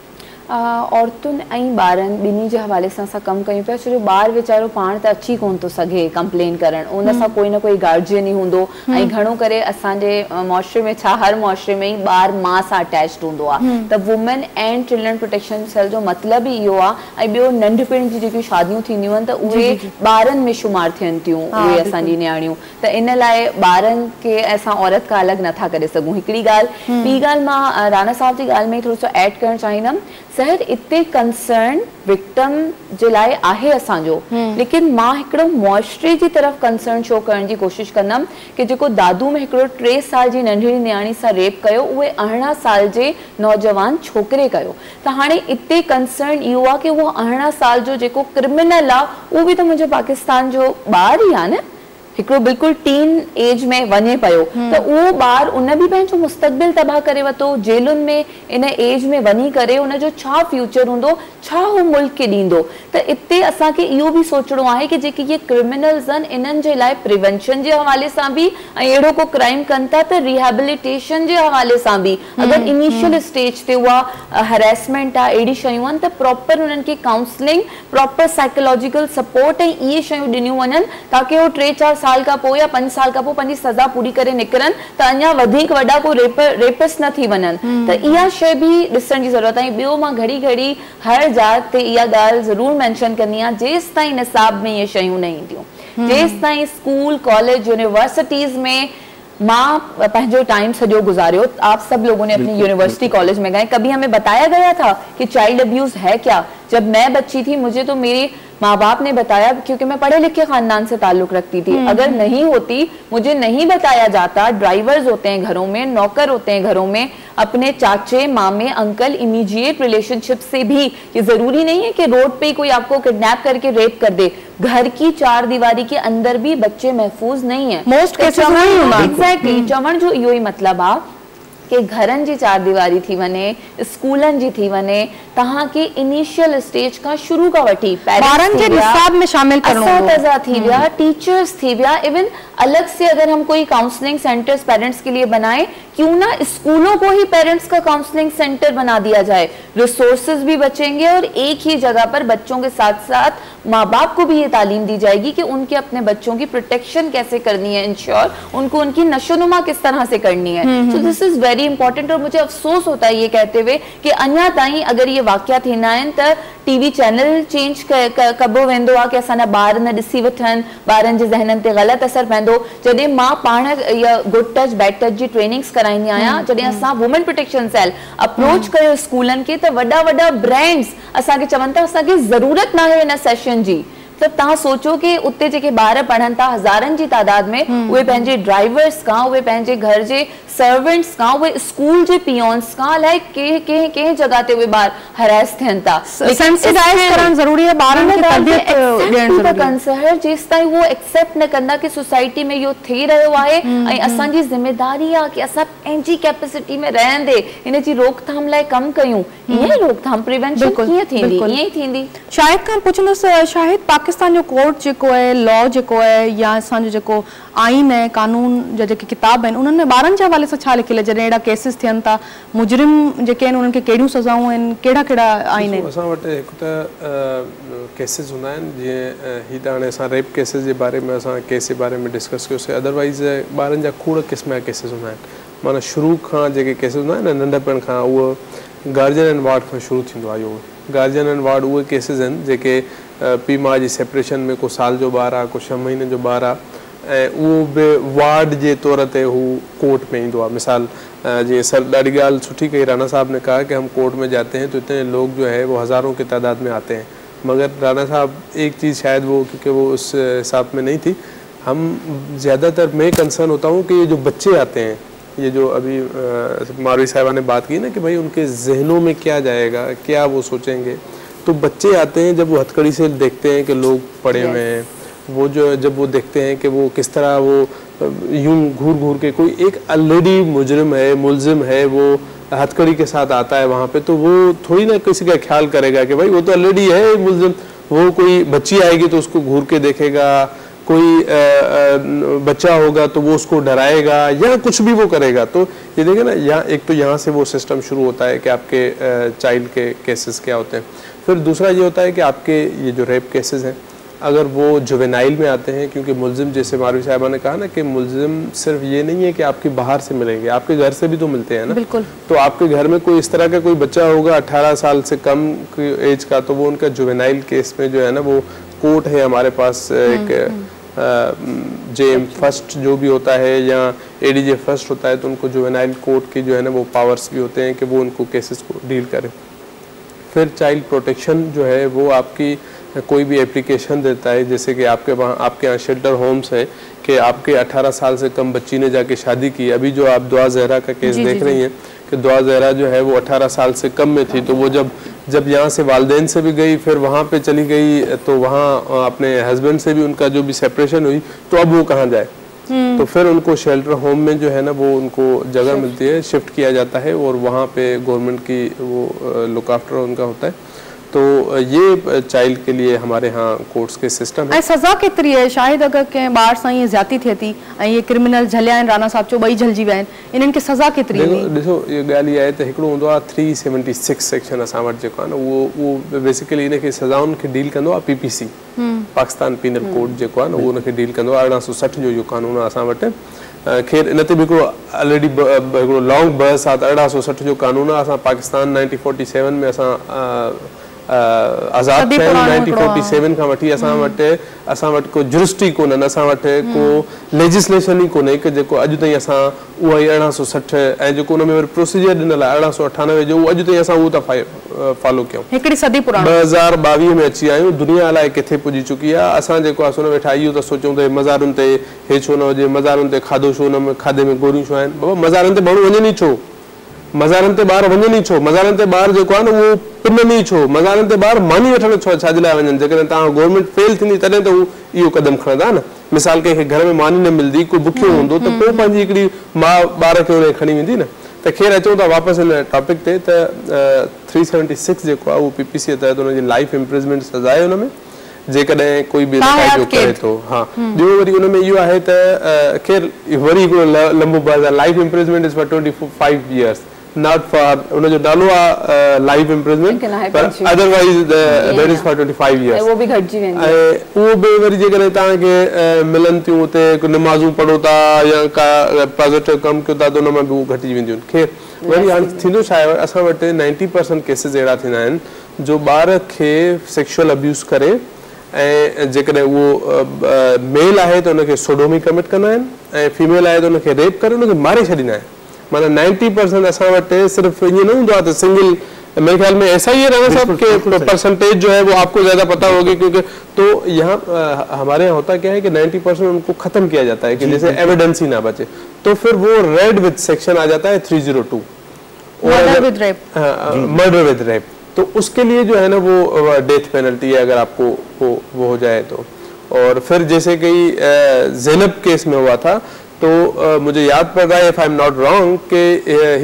औरतुनि ऐं ॿारनि ॿिन्ही जे हवाले सां असां कमु कयूं पिया, छो जो ॿारु वीचारो पाण त अची कोन थो सघे कंप्लेन करणु, उन सां कोई न कोई गार्जियन ई हूंदो। ऐं घणो करे असांजे मुआशरे में, छा हर मुआशरे में ई ॿारु माउ सां अटैच्ड हूंदो आहे। त women and children protection cell जो मतिलबु ई इहो आहे। ऐं ॿियो नंढपिण जी जेकी शादियूं थींदियूं आहिनि त उहे ॿारनि में शुमार थियनि थियूं, उहे असांजी न्याणियूं। त इन लाइ ॿारनि खे असां औरत खां अलॻि नथा करे सघूं, हिकिड़ी ॻाल्हि। ॿी ॻाल्हि मां राणा साहब जी ॻाल्हि में थोरो सो ऐड करणु चाहींदमि। सर इते कंसर्न विक्टिम जे लाइ आहे असांजो, लेकिन मां हिकिड़ो मुआशरे जी तरफ़ कंसर्न शो करण जी कोशिशि कंदमि कि जेको दादू में हिकिड़ो 3 साल जी नंढड़ी न्याणी सां रेप कयो, उहे 18 साल जे नौजवान छोकिरे कयो। त हाणे इते कंसर्न इहो आहे कि उहो 18 साल जो जेको क्रिमिनल आहे, उहो बि त मुंहिंजो पाकिस्तान जो ॿारु ई आहे न, हिकिड़ो बिल्कुलु टीन एज में वञे पियो। त उहो ॿारु उन बि पंहिंजो मुस्तक़बिल तबाह करे वरितो, जेलुनि में इन एज में वञी करे उनजो छा फ्यूचर हूंदो, छा हू मुल्क खे ॾींदो। त इते असांखे इहो बि सोचणो आहे कि जेके इहे क्रिमिनल्स आहिनि, इन्हनि जे लाइ प्रिवेंशन जे हवाले सां बि, ऐं अहिड़ो को क्राइम कनि था त रिहेबिलिटेशन जे हवाले सां बि, अगरि इनिशियल स्टेज ते उहा हरेसमेंट आहे, अहिड़ी शयूं आहिनि त प्रॉपर उन्हनि खे काउंसलिंग, प्रॉपर साइकोलॉजिकल सपोर्ट ऐं इहे शयूं ॾिनियूं वञनि, ताकि उहो 3-4 साल का पोइ या 5 साल का पोइ पंहिंजी सज़ा पूरी करे निकिरनि त अञा वधीक वॾा को रेपिस्ट न थी वञनि। त इहा शइ बि ॾिसण जी ज़रूरत आहे। ॿियो मां घड़ी घड़ी हर जात ते इहा ॻाल्हि ज़रूरु मेंशन कंदी आहियां, जेसि ताईं निसाब में इहे शयूं न ईंदियूं, जेसि ताईं स्कूल कॉलेज यूनिवर्सिटीज़ में माँ पंहिंजो टाइम सॼो गुजारियो, आप सब लोगों ने अपनी यूनिवर्सिटी कॉलेज में गए, कभी हमें बताया गया था कि चाइल्ड अब्यूज है क्या? जब मैं बच्ची थी मुझे तो मेरे माँ बाप ने बताया, क्योंकि मैं पढ़े लिखे खानदान से ताल्लुक रखती थी। अगर नहीं होती, मुझे नहीं बताया जाता। ड्राइवर्स होते हैं घरों में, नौकर होते हैं घरों में, अपने चाचे मामे अंकल इमीडिएट रिलेशनशिप से भी, ये जरूरी नहीं है कि रोड पे कोई आपको किडनैप करके रेप कर दे, घर की 4 दीवारी के अंदर भी बच्चे महफूज नहीं है। मोस्ट केसेस एग्जैक्टली चवण जो इहो ई मतलब आ कि घरन जी 4 दीवारी थी वने, स्कूलन जी थी वने, तहां के इनिशियल स्टेज का शुरू का वठी पेरेंट्स के निसाब में शामिल करो, असातिज़ा थी गया, टीचर्स थी गया, इवन अलग से अगर हम कोई काउंसलिंग सेंटर्स पेरेंट्स के लिए बनाए, क्यों ना स्कूलों को ही पेरेंट्स का काउंसलिंग सेंटर बना दिया जाए, रिसोर्सेज भी बचेंगे और एक ही जगह पर बच्चों के साथ साथ माँ बाप को भी ये तालीम दी जाएगी कि उनके अपने बच्चों की प्रोटेक्शन कैसे करनी है, इंश्योर उनको उनकी नशोनुमा किस तरह से करनी है। So this is very important. और मुझे अफसोस होता है ये कहते हुए कि अञा ताईं अगर ये वाक़या थींदा आहिनि त टीवी चैनल चेंज कबो वेंदो आहे कि असांजा ॿार न ॾिसी वठनि, ॿारनि जे ज़हननि ते ग़लति असर पवंदो। जॾहिं मां पाण इहा गुड टच बैड टच जी ट्रेनिंग्स कराईंदी आहियां, जॾहिं असां वुमेन प्रोटेक्शन सेल अप्रोच कयो स्कूलनि खे, त वॾा वॾा ब्रांड्स असांखे चवनि था असांखे ज़रूरत न आहे हिन सेशन जी। त तव्हां सोचो कि उते जेके ॿार पढ़नि था हज़ारनि जी तादाद में, उहे पंहिंजे ड्राइवर्स खां, उहे पंहिंजे घर जे सर्वेंट्स खां, उहे स्कूल जे पियोन्स खां, अलाए कंहिं जगह ते उहे ॿार हरास थियनि था। सेंसिटाइज करणु ज़रूरी आहे, ॿारनि खे तरबियत ॾियणु ज़रूरी आहे। कंसर्न जेसि ताईं उहो एक्सेप्ट न कंदा कि सोसाइटी में इहो थी रहियो आहे ऐं असांजी ज़िमेदारी आहे कि असां पंहिंजी कैपेसिटी में रहंदे इन जी रोकथाम लाइ कमु कयूं, ईअं रोकथाम प्रिवेंशन कीअं थींदी, ईअं ई थींदी। शाहिद खां पुछंदुसि, शाहिद पाकिस्तान जो कोर्ट जेको आहे, लॉ जेको आहे, या असांजो जेको आइन आहे, कानून जा जेके किताब आहिनि, उन्हनि में ॿारनि जे हवाले सां छा लिखियलु आहे? जॾहिं अहिड़ा केसिस थियनि था, मुजरिम जेके आहिनि उन्हनि खे कहिड़ियूं सज़ाऊं आहिनि, कहिड़ा कहिड़ा आइन आहिनि? असां वटि हिकु त केसिस हूंदा आहिनि, जीअं हीअ त हाणे असां रेप केसिस जे बारे में असां केस जे बारे में डिस्कस कयोसीं। अदरवाइज़ ॿारनि जा खोड़ क़िस्म जा केसिस हूंदा आहिनि, माना शुरू खां जेके केसिस हूंदा आहिनि न, नंढपण खां, उहो गार्जियन एंड वार्ड खां शुरू थींदो आहे। इहो गार्जियन एंड वार्ड उहे केसिस आहिनि जेके पीउ माउ जी सेपरेशन में को साल जो ॿारु आहे, को 6 महीने जो ॿारु आहे, ऐं उहो बि वार्ड जे तौर ते हू कोर्ट में ईंदो आहे। मिसाल जी सर ॾाढी ॻाल्हि सुठी कही राणा साहब ने कहा कि हम कोर्ट में जाते हैं तो इतने लोग जो है वो हज़ारों की तादाद में आते हैं, मगर राना साहब एक चीज़ शायद वो, क्योंकि वो उस हिसाब में नहीं थी, हम ज़्यादातर मैं कंसर्न होता हूँ कि ये जो बच्चे आते हैं, ये जो अभी मारवी साहिबा ने बात की ना कि भाई उनके जहनों में क्या जाएगा, क्या वो सोचेंगे। तो बच्चे आते हैं जब वो हथकड़ी से देखते हैं कि लोग पड़े हुए हैं, वो जो जब वो देखते हैं कि वो किस तरह वो यूं घूर घूर के, कोई एक ऑलरेडी मुजरिम है, मुलजिम है, वो हथकड़ी के साथ आता है वहाँ पे, तो वो थोड़ी ना किसी का ख्याल करेगा कि भाई वो तो ऑलरेडी है मुलजिम। वो कोई बच्ची आएगी तो उसको घूर के देखेगा, कोई बच्चा होगा तो वो उसको डराएगा या कुछ भी वो करेगा। तो ये देखें ना, यहाँ एक तो यहाँ से वो सिस्टम शुरू होता है कि आपके चाइल्ड के केसेस क्या होते हैं। फिर दूसरा ये होता है कि आपके ये जो रेप केसेस हैं, अगर वो जुवेनाइल में आते हैं, क्योंकि मुलजिम, जैसे मारवी साहिबा ने कहा ना कि मुलजिम सिर्फ ये नहीं है कि आपके बाहर से मिलेंगे, आपके घर से भी तो मिलते हैं ना। बिल्कुल। तो आपके घर में कोई इस तरह का कोई बच्चा होगा 18 साल से कम एज का, तो वो उनका जुवेनाइल केस में जो है ना, वो कोर्ट है हमारे पास, एक जेएम फर्स्ट जो भी होता है या एडीजे फर्स्ट होता है, तो उनको जुवेनाइल कोर्ट की जो है ना वो पावर्स भी होते हैं कि वो उनको केसेस को डील करें। फिर चाइल्ड प्रोटेक्शन जो है वो आपकी कोई भी एप्लीकेशन देता है, जैसे कि आपके यहाँ शेल्टर होम्स है कि आपके 18 साल से कम बच्ची ने जाके शादी की। अभी जो आप दुआ जहरा का केस देख रही हैं कि दुआ जहरा जो है वो 18 साल से कम में थी, तो वो जब यहाँ से वालदेन से भी गई, फिर वहाँ पे चली गई, तो वहाँ अपने हस्बैंड से भी उनका जो भी सेपरेशन हुई, तो अब वो कहाँ जाए। तो फिर उनको शेल्टर होम में जो है ना वो उनको जगह मिलती है, शिफ्ट किया जाता है और वहाँ पे गवर्नमेंट की वो लुक आफ्टर उनका होता है। तो ये चाइल्ड के लिए हमारे यहाँ कोर्ट्स के सिस्टम है। सज़ा केतिरी है? शायद अगर कंहिं ॿार सां ईअं ज़्यादती थिए थी ऐं ये क्रिमिनल झलिया आहिनि, राणा साहब चो ॿई झलिजी विया आहिनि, इन्हनि खे सज़ा केतिरी हुई? ॾिसो, ये ॻाल्हि इहा आहे त हिकिड़ो हूंदो आहे 376 सेक्शन असां वटि जेको आहे न, उहो बेसिकली इनखे सज़ाउनि खे डील कंदो आहे पीपीसी, पाकिस्तान पीनल कोड जेको आहे न, उहो उनखे डील कंदो आहे। 1860 जो कानून आहे असां वटि। खैर इन ते बि हिकिड़ो ऑलरेडी हिकिड़ो लॉन्ग बहस आहे त 1860 जो कानून आहे। असां पाकिस्तान 1947 में असां आज़ाद थिया 1947 खां वठी असां वटि को जुरिस्टी कोन्हनि, असां वटि को लेजिस्लेशन ई कोन्हे कि जेको अॼु ताईं असां उहा ई 1860 ऐं जेको उन में वरी प्रोसीजर ॾिनल आहे 1898 जो, उहो अॼु ताईं असां उहो था फॉलो कयूं। हिकिड़ी सदी पुराणो 2022 में अची आहियूं, दुनिया अलाए किथे पुॼी चुकी आहे। असां जेको आहे सुन वेठा इहो त सोचूं त मज़ारुनि ते हे छो न हुजे, मज़ारुनि ते खाधो छो न, खाधे में गोरियूं छो आहिनि। बाबा मज़ारुनि ते माण्हू वञनि ई छो, मज़ारनि ते ॿार वञनि ई छो, मज़ारनि ते ॿार जेको आहे न उहो पिननि ई छो, मज़ारनि ते ॿार मानी वठण छाजे लाइ वञनि? जेकॾहिं तव्हां गवर्नमेंट फेल थींदी तॾहिं त हू इहो कदम खणंदा न। मिसाल कंहिंखे घर में मानी न मिलंदी, कोई बुखियो हूंदो, त पोइ पंहिंजी हिकिड़ी माउ ॿार खे उन खणी वेंदी न। त खैर अचूं था वापसि हिन टॉपिक ते, त 376 जेको आहे उहो पीपीसी तहत हुनजी लाइफ इम्प्रिजमेंट सज़ा आहे हुन में, जेकॾहिं कोई बि जो करे थो। हा, ॿियो वरी हुन में इहो आहे त खैर वरी हिकिड़ो लंबो बहस आहे, life imprisonment is for 25 years, not for उनजो नालो आहे लाइफ इम्प्रिजमेंट, पर otherwise that is for 25 years। वो भी घटिजी वेंदी ऐं उहो बि वरी जेकॾहिं तव्हांखे मिलनि थियूं उते नमाज़ूं पढ़ो था या का पॉज़िटिव कमु कयो था, त उन मां बि उहो घटिजी वेंदियूं आहिनि। खैर वरी हाणे थींदो छा आहे, असां वटि 90% केसिस अहिड़ा थींदा आहिनि जो ॿार खे सेक्शुअल अब्यूज़ करे, ऐं जेकॾहिं उहो मेल आहे त उनखे सोडोमी कमिट कंदा आहिनि ऐं फीमेल आहे त उनखे रेप करे उनखे मारे छॾींदा आहिनि। माना 90% असां वटि सिर्फ़ु ईअं न हूंदो आहे त सिंगल, मेरे ख्याल में ऐसा ही है राणा साहब के परसेंटेज जो है वो आपको ज़्यादा पता होगी, क्योंकि तो यहाँ हमारे यहाँ होता क्या है कि 90% उनको ख़त्म किया जाता है कि जैसे एविडेंस ही ना बचे, तो फिर वो रेड विद सेक्शन आ जाता है 302, मर्डर विद रेप। तो उसके लिए जो है ना वो डेथ पेनल्टी है अगर आपको वो हो जाए तो। और फिर जैसे कि ज़ैनब केस में हुआ था, तो मुझे याद पड़ रहा है, if I am not wrong, कि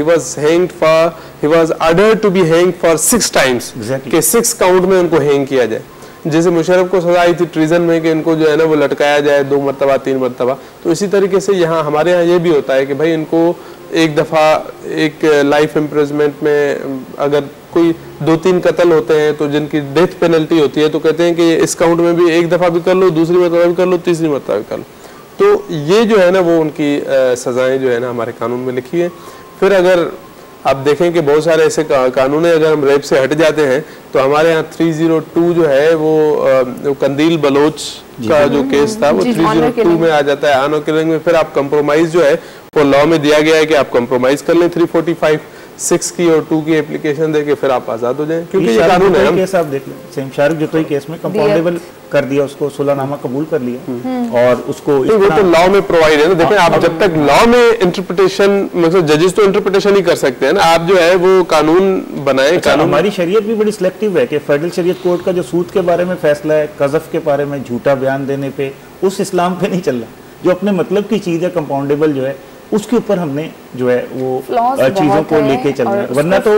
he was ordered to be hanged for 6 times, कि 6 काउंट में उनको हैंग किया जाए। जैसे मुशर्रफ को सजा आई थी ट्रीजन में कि इनको जो है ना वो लटकाया जाए 2 मरतबा 3 मरतबा, तो इसी तरीके से यहाँ हमारे यहाँ ये भी होता है कि भाई इनको एक दफ़ा एक लाइफ इम्प्रिजमेंट में अगर कोई 2-3 कत्ल होते हैं तो जिनकी डेथ पेनल्टी होती है, तो कहते हैं कि इस काउंट में भी एक दफ़ा भी कर लो, दूसरी मरतबा भी कर लो, तीसरी मरतबा भी कर लो। तो ये जो है ना वो उनकी सज़ाएं जो है ना हमारे कानून में लिखी है। फिर अगर आप देखें कि बहुत सारे ऐसे कानून है, अगर हम रेप से हट जाते हैं तो हमारे यहाँ 302 जो है वो कंदील बलोच का जो केस था वो 302 में आ जाता है, ऑनर किलिंग में। फिर आप कंप्रोमाइज जो है वो लॉ में दिया गया है कि आप कंप्रोमाइज कर लें 345। 6 की और 2 की एप्लीकेशन दे के फिर आप आज़ाद हो जाएं, क्योंकि ये कानून है। केस आप देख लें, शारिक जोतोई केस में कंपाउंडेबल कर दिया, उसको सुलहनामा कबूल कर लिया और उसको वो तो लॉ में प्रोवाइड है ना। देखें आप जब तक लॉ में इंटरप्रिटेशन, मतलब जजेस तो इंटरप्रिटेशन ही कर सकते हैं ना, आप जो है वो कानून बनाए। कानून हमारी शरीयत भी बड़ी सिलेक्टिव है कि फेडरल शरीयत कोर्ट का जो सूद के बारे में फैसला है, कज़फ के बारे में झूठा बयान देने पे, उस इस्लाम पे नहीं चल रहा। जो अपने मतलब की चीज़ है कंपाउंडेबल जो है, उसके ऊपर हमने जो है वो चीज़ों को लेके चलना है। वरना तो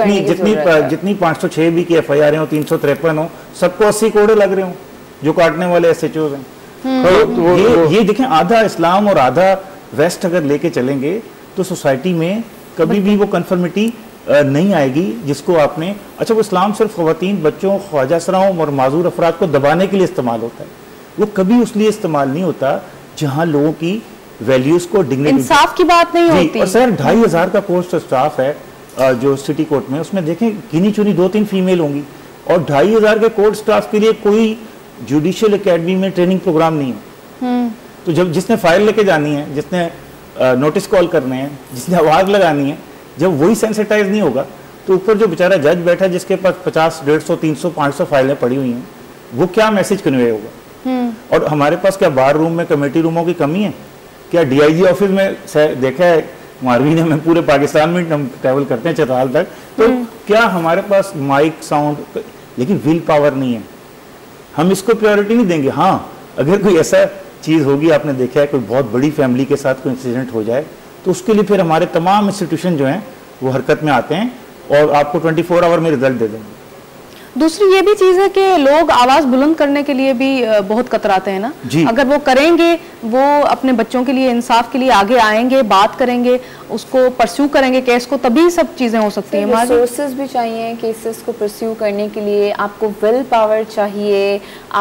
जितनी 506 भी की FIR हो, 353 हो, सबको 80 कोड़े लग रहे हो जो काटने वाले SHOs हैं। तो ये देखें, आधा इस्लाम और आधा वेस्ट अगर लेके चलेंगे तो सोसाइटी में कभी भी वो कन्फर्मिटी नहीं आएगी जिसको आपने। अच्छा, वो इस्लाम सिर्फ ख़वातीन, बच्चों, ख्वाजा सराओं और माजूर अफराद को दबाने के लिए इस्तेमाल होता है, वो कभी उस लिए इस्तेमाल नहीं होता जहाँ लोगों की वैल्यूज को, डिग्निटी, इंसाफ की बात नहीं होती। और सर 2500 का कोर्स स्टाफ है जो सिटी कोर्ट में, उसमें देखें गिनी चुनी 2-3 फीमेल होंगी और 2500 के कोर्ट स्टाफ के लिए कोई जुडिशियल एकेडमी में ट्रेनिंग प्रोग्राम नहीं है। तो जब जिसने फाइल लेके जानी है, जिसने नोटिस कॉल करने हैं, जिसने आवाज लगानी है, जब वही सेंसिटाइज नहीं होगा तो ऊपर जो बेचारा जज बैठा जिसके पास 50, 150, 300, 500 फाइलें पड़ी हुई हैं, वो क्या मैसेज कन्वे होगा। और हमारे पास क्या बार रूम में कमेटी रूमों की कमी है? क्या DIG ऑफिस में देखा है मारवी ने, मैं पूरे पाकिस्तान में हम ट्रैवल करते हैं चतराल तक, तो क्या हमारे पास माइक, साउंड, लेकिन विल पावर नहीं है। हम इसको प्रायोरिटी नहीं देंगे। हाँ, अगर कोई ऐसा चीज़ होगी, आपने देखा है कोई बहुत बड़ी फैमिली के साथ कोई इंसिडेंट हो जाए, तो उसके लिए फिर हमारे तमाम इंस्टीट्यूशन जो हैं वो हरकत में आते हैं और आपको 24 आवर में रिजल्ट दे देंगे। दूसरी ये भी चीज़ है कि लोग आवाज़ बुलंद करने के लिए भी बहुत कतराते हैं ना। अगर वो करेंगे, वो अपने बच्चों के लिए, इंसाफ के लिए आगे आएंगे, बात करेंगे, उसको परस्यू करेंगे केस को, तभी सब चीज़ें हो सकती हैं। रिसोर्सेज भी चाहिए केसेस को परस्यू करने के लिए, आपको विल पावर चाहिए,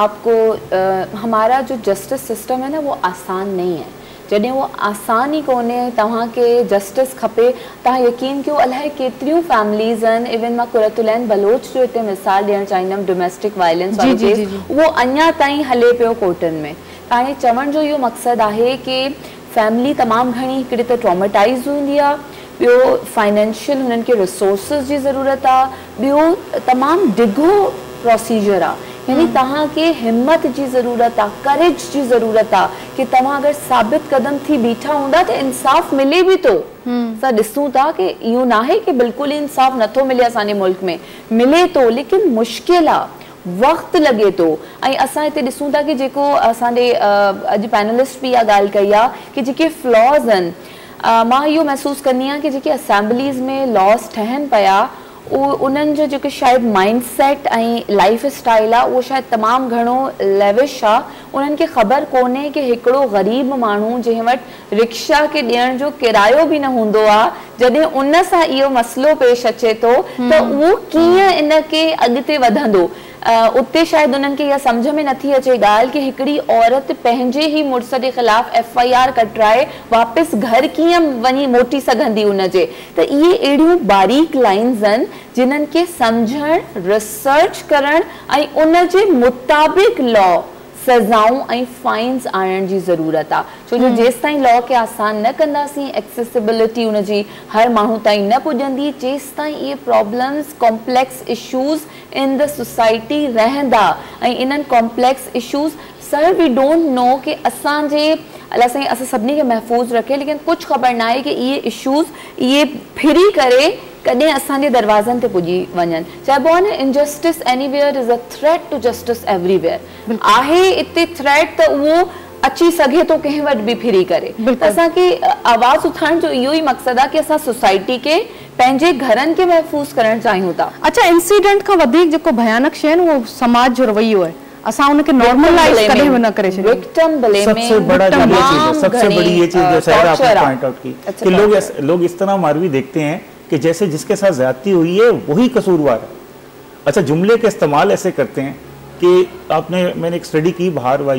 आपको हमारा जो जस्टिस सिस्टम है ना वो आसान नहीं है। जॾहिं वो आसानी कोन्हे, तव्हांखे जस्टिस खपे, तव्हां यकीन कयो अलाए केतिरियूं फैमिलीज़ आहिनि। इवन मां कुरतुलैन बलोच जो हिते मिसाल ॾियणु चाहींदमि, डोमेस्टिक वायलेंस वारो केस, उहो अञा ताईं हले पियो कोर्टनि में। हाणे चवण जो इहो मक़सदु आहे कि फैमिली तमामु घणी हिकिड़ी त ट्रॉमेटाइज़ हूंदी आहे, ॿियो फाइनेंशियल हुननि खे रिसोर्सिस जी ज़रूरत आहे, ॿियो तमामु डिघो प्रोसीजर आहे। यानी तव्हांखे हिम्मत जी ज़रूरत आहे, करेज जी ज़रूरत आहे कि तव्हां अगरि साबित कदम थी बीठा हूंदा त इंसाफ़ मिले बि थो। असां ॾिसूं था कि इहो नाहे कि बिल्कुलु ई इंसाफ़ नथो मिले असांजे मुल्क में, मिले थो, लेकिन मुश्किल आहे, वक़्तु लॻे थो। ऐं असां हिते ॾिसूं था कि जेको असांजे अॼु पैनलिस्ट बि इहा ॻाल्हि कई आहे कि जेके फ्लॉज़ आहिनि, मां इहो महसूसु कंदी आहियां कि जेके असेंबलीज़ में लॉस ठहनि पिया, उन्हनि जो जेको शायदि माइंडसेट ऐं लाइफ स्टाइल आहे उहो शायदि तमामु घणो लेविश आहे। उन्हनि खे ख़बर कोन्हे कि हिकिड़ो ग़रीब माण्हू जंहिं वटि रिक्शा खे ॾियण जो किरायो बि न हूंदो आहे, जॾहिं उन सां इहो मसइलो पेश अचे थो त उहो कीअं इन खे अॻिते वधंदो। उते शायदि उन्हनि खे इहा सम्झ में नथी अचे ॻाल्हि कि हिकिड़ी औरत पंहिंजे ई मुड़ुस जे ख़िलाफ़ FIR कटराए वापसि घर कीअं वञी मोटी सघंदी उनजे। त इहे अहिड़ियूं बारीक लाइन्स आहिनि जिन्हनि खे सम्झणु, रिसर्च करणु ऐं उन जे मुताबिक़ लॉ, सज़ाऊं ऐं फाइन्स आणण जी ज़रूरत आहे। छो जो जेसि ताईं लॉ खे आसान न कंदासीं, एक्सेसिबिलिटी उनजी हर माण्हू ताईं न पुॼंदी, जेसि ताईं इहे problems, complex issues in the society रहंदा। ऐं इन्हनि complex issues sir we don't know कि असांजे अलाह साईं असां सभिनी खे महफ़ूज़ रखे, लेकिन कुझु ख़बर न आहे कि इहे इशूज़ इहे फिरी करे कॾहिं असांजे दरवाज़नि ते पुॼी वञनि। चइबो आहे न, injustice anywhere is a threat to justice everywhere. आहे इते थ्रेट त उहो अची सघे थो कंहिं वटि बि फिरी करे। असांखे आवाज़ उथाइण जो इहो ई मक़सदु आहे कि असां सोसाइटी खे, पंहिंजे घरनि खे महफ़ूज़ करणु चाहियूं था। अच्छा, इंसिडेंट खां वधीक जेको भयानक शइ आहे उहो समाज जो रवैयो आहे। असां उनखे नॉर्मलाइज कॾहिं भी न करे छॾियो। विक्टिम ब्लेमिंग सबसे बड़ा जो ये चीज़ है, सबसे बड़ी ये चीज़ जो शायद आपने पॉइंट आउट की कि लोग इस तरह मारवी देखते हैं कि जैसे जिसके साथ ज्यादती हुई है वही कसूरवार है। अच्छा, जुमले के इस्तेमाल ऐसे करते हैं कि मैंने एक स्टडी की,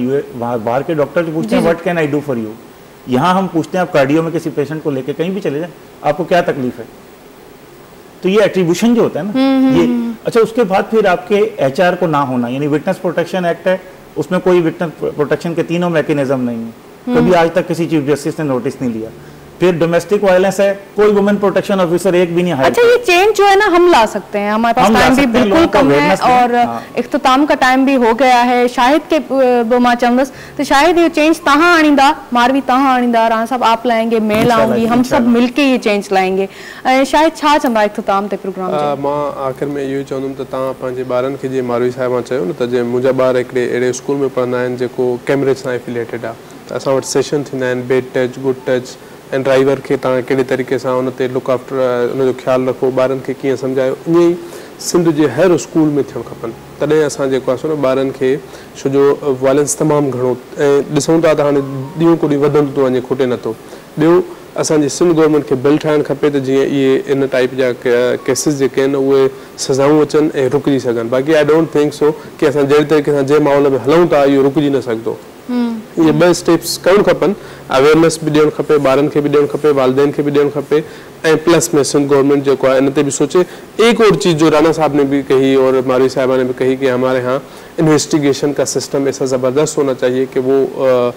बाहर के डॉक्टर जो पूछते हैं what can I do for you, यहाँ हम पूछते हैं आप कार्डियो में किसी पेशेंट को लेकर कहीं भी चले जाएं, आपको क्या तकलीफ है। तो ये एट्रीब्यूशन जो होता है ना ये। अच्छा, उसके बाद फिर आपके HR को ना होना, यानी विटनेस प्रोटेक्शन एक्ट है, उसमें कोई विटनेस प्रोटेक्शन के तीनों मैकेनिज्म नहीं है। कभी आज तक किसी चीफ जस्टिस ने नोटिस नहीं लिया। फिर डोमेस्टिक वायलेंस है, कोई वुमेन प्रोटेक्शन ऑफिसर एक भी नहीं हायर। अच्छा, ये चेंज जो है ना हम ला सकते हैं, हमारे पास टाइम भी बिल्कुल कम है और इख्तिताम का टाइम भी हो गया है। शायद के मां चंदस तो शायद ये चेंज तहां आणींदा, मारवी तहां आणींदा, राणा साहब आप लाएंगे, मैं लाऊंगी, हम सब मिलके ये चेंज लाएंगे। शायद छा चंदा इख्तिताम ते प्रोग्राम जे मां आखिर में यो चंदम त ता पंजे बारन के जे मारवी साहब चयो न त जे मुजा बार एकड़े एड़े स्कूल में पढ़ना है जेको कैमरेज से एफिलिएटेड आ, असा वट सेशन थिंदा आहिनि bad touch, good touch and driver के ता केड़े तरीके से उन ते लुक आफ्टर उन जो ख्याल रखो, बारन के किए समझायो। इन सिंध जे हर स्कूल में थियण खपन, तडे असा जेको आसो न बारन के छो जो वायलेंस तमाम घणो दिसों ता हाने दियो कोडी वधन तो वने खोटे न तो। बियो असांजी सिंध गवर्नमेंट के बिल ठाहिणु खपे त जीअं इहे इन टाइप जा केसिस जेके आहिनि उहे सज़ाऊं अचनि ऐं रुकिजी सघनि। बाक़ी आई डोंट थिंक सो कि असां जहिड़े तरीक़े सां जंहिं माहौल में हलूं था इहो रुकिजी न सघंदो। ये ॿ स्टेप्स करणु खपनि, अवेयरनेस बि ॾियणु खपे, ॿारनि खे बि ॾियणु खपे, वालिदैन खे बि ॾियणु खपे ऐं प्लस में सिंध गवर्नमेंट जेको आहे इन ते भी सोचे। एक और चीज़ जो राणा साहब ने भी कही और मारवी साहबा ने भी कही कि हमारे यहाँ इन्वेस्टिगेशन का सिस्टम ऐसा ज़बरदस्त होना चाहिए कि वो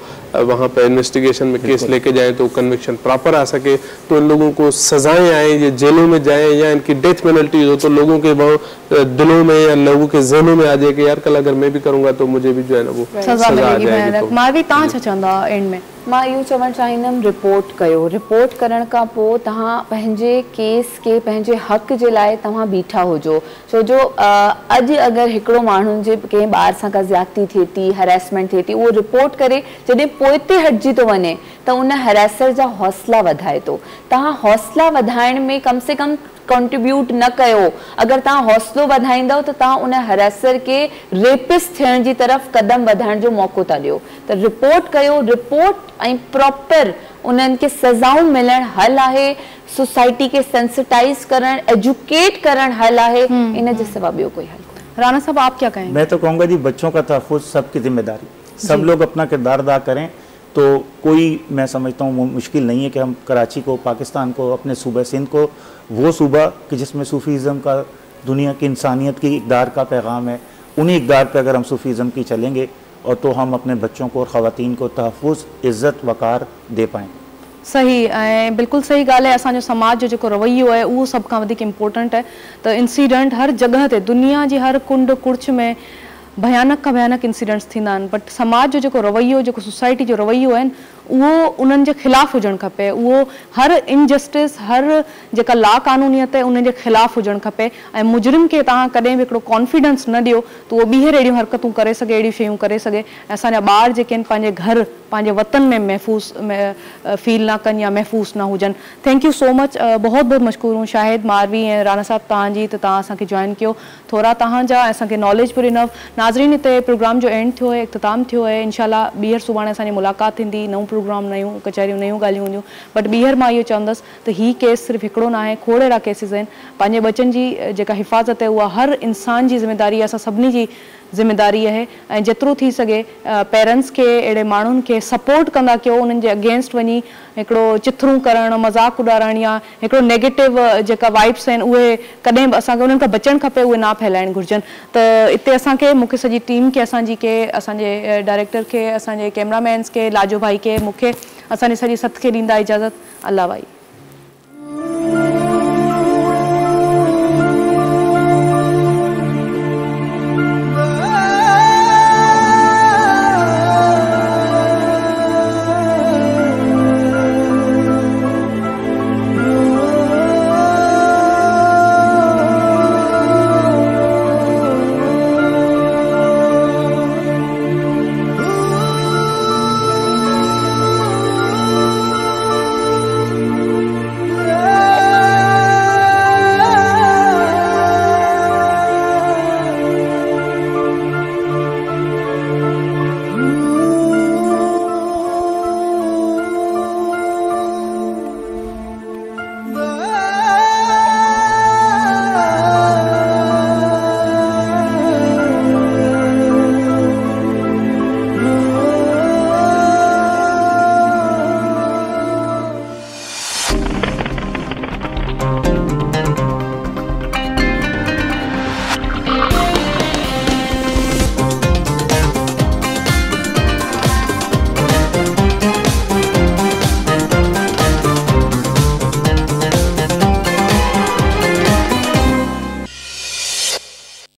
वहाँ पर इन्वेस्टिगेशन में केस लेके जाएं तो कन्विक्शन प्रॉपर आ सके, तो इन लोगों को सजाएं आए, ये जेलों में जाएं या इनकी डेथ पेनल्टी हो तो लोगों के वो दिलों में या लोगों के जहनों में आ जाए कि यार कल अगर मैं भी करूँगा तो मुझे भी जो है ना वो सजा आ जाएगी। मारवी तव्हां छा चवंदा एंड में? मां इहो चवणु चाहींदमि रिपोर्ट कयो, रिपोर्ट करण खां पोइ तव्हां पंहिंजे केस के पंहिंजे हक़ जे लाइ तव्हां बीठा हुजो। छो जो अॼु अगरि हिकिड़ो माण्हुनि जे कंहिं ॿार सां का ज़्यादती थिए थी, हैरेसमेंट थिए थी, उहो रिपोर्ट करे जॾहिं पोइ ते हटिजी थो वञे त उन हैरेसर जा हौसला वधाए थो। तव्हां हौसला वधाइण में कम से कम कंट्रीब्यूट न कयो। अगर तव्हां हौसलो वधाईंदव त तव्हां उन हैरेसर के रेपिस्ट थियण जी तरफ़ कदम वधाइण जो मौक़ो था ॾियो। त रिपोर्ट कयो, रिपोर्ट ऐं प्रॉपर उन्हनि खे सज़ाऊं मिलण हल आहे, सोसाइटी के सेंसिटाइज करण, एजुकेट करण हल आहे, इन जे सिवा ॿियो कोई हल कोन्हे। राणा साहब आप क्या कहेंगे? मैं तो कहूँगा जी बच्चों का तहफ़्फ़ुज़ सबकी जिम्मेदारी, सब लोग अपना किरदार अदा करें तो कोई मैं समझता हूँ मुश्किल नहीं है कि हम कराची को, पाकिस्तान को, अपने सूबे सिंध को, वो सूबा कि जिसमें सूफीज़म का दुनिया की इंसानियत की इक़दार का पैगाम है, उन्हीं इक़दार पे अगर हम सूफीज़म की चलेंगे और तो हम अपने बच्चों को और ख़वातीन को तहफ़्फ़ुज़, इज़्ज़त, वक़ार दे पाएँ। सही ऐं बिल्कुलु सही ॻाल्हि आहे। असांजो समाज जो जेको रवैयो आहे उहो सभ खां वधीक इम्पोर्टेंट आहे। त इंसिडेंट हर जॻह ते, दुनिया जी हर कुंड कुर्छ में भयानक खां भयानक इंसिडेंट्स थींदा आहिनि, बट समाज जो जेको रवैयो, जेको सोसाइटी जो रवैयो आहे उहो उन्हनि जे ख़िलाफ़ु हुजणु खपे। उहो हर इनजस्टिस, हर जेका ला क़ानूनियत आहे उन जे ख़िलाफ़ु हुजणु खपे। ऐं मुजरिम खे तव्हां कॾहिं बि हिकिड़ो कॉन्फिडेंस न ॾियो त उहो ॿीहर अहिड़ियूं हरकतूं करे सघे, अहिड़ियूं शयूं करे सघे। ऐं असांजा ॿार जेके आहिनि पंहिंजे घर, पंहिंजे वतन में महफ़ूज़ फील न कनि या महफ़ूज़ न हुजनि। थैंक यू सो मच, बहुत बहुत मशकूर हूँ शाहिद, मारवी ऐं राणा साहब तव्हांजी, त तव्हां असांखे जॉइन कयो। थोरा तव्हांजा असांखे नॉलेज बि ॾिनव। नाज़रीन, हिते प्रोग्राम जो एंड थियो आहे, इख़्तिताम थियो आहे। इंशाल्लाह ॿीहर सुभाणे असांजी मुलाक़ात थींदी, नऊं प्रोग्राम, नयूं कचहरियूं, नयूं ॻाल्हियूं हूंदियूं। बट ॿीहर मां इहो चवंदसि त हीउ केस सिर्फ़ु हिकिड़ो न आहे, खोड़ अहिड़ा केसिस आहिनि। पंहिंजे बचनि जी जेका हिफ़ाज़त आहे उहा हर इंसान जी ज़िम्मेदारी आहे, असां सभिनी जी ज़िम्मेदारी आहे। ऐं जेतिरो थी सघे पेरेंट्स खे, अहिड़े माण्हुनि खे सपोर्ट कंदा कयो, उन्हनि जे अगेंस्ट वञी हिकिड़ो चिथरूं करणु, मज़ाक उॾारणु या हिकिड़ो नेगेटिव जेका वाइब्स आहिनि उहे कॾहिं बि असांखे उन्हनि खां बचणु खपे, उहे न फैलाइणु घुरिजनि। त हिते असांखे, मूंखे सॼी टीम खे, असांजे डायरेक्टर खे, असांजे कैमरामैन्स खे, लाजो भाई खे, मूंखे, असांजी सॼी सथ खे ॾींदा इजाज़त। अल्लाह भाई।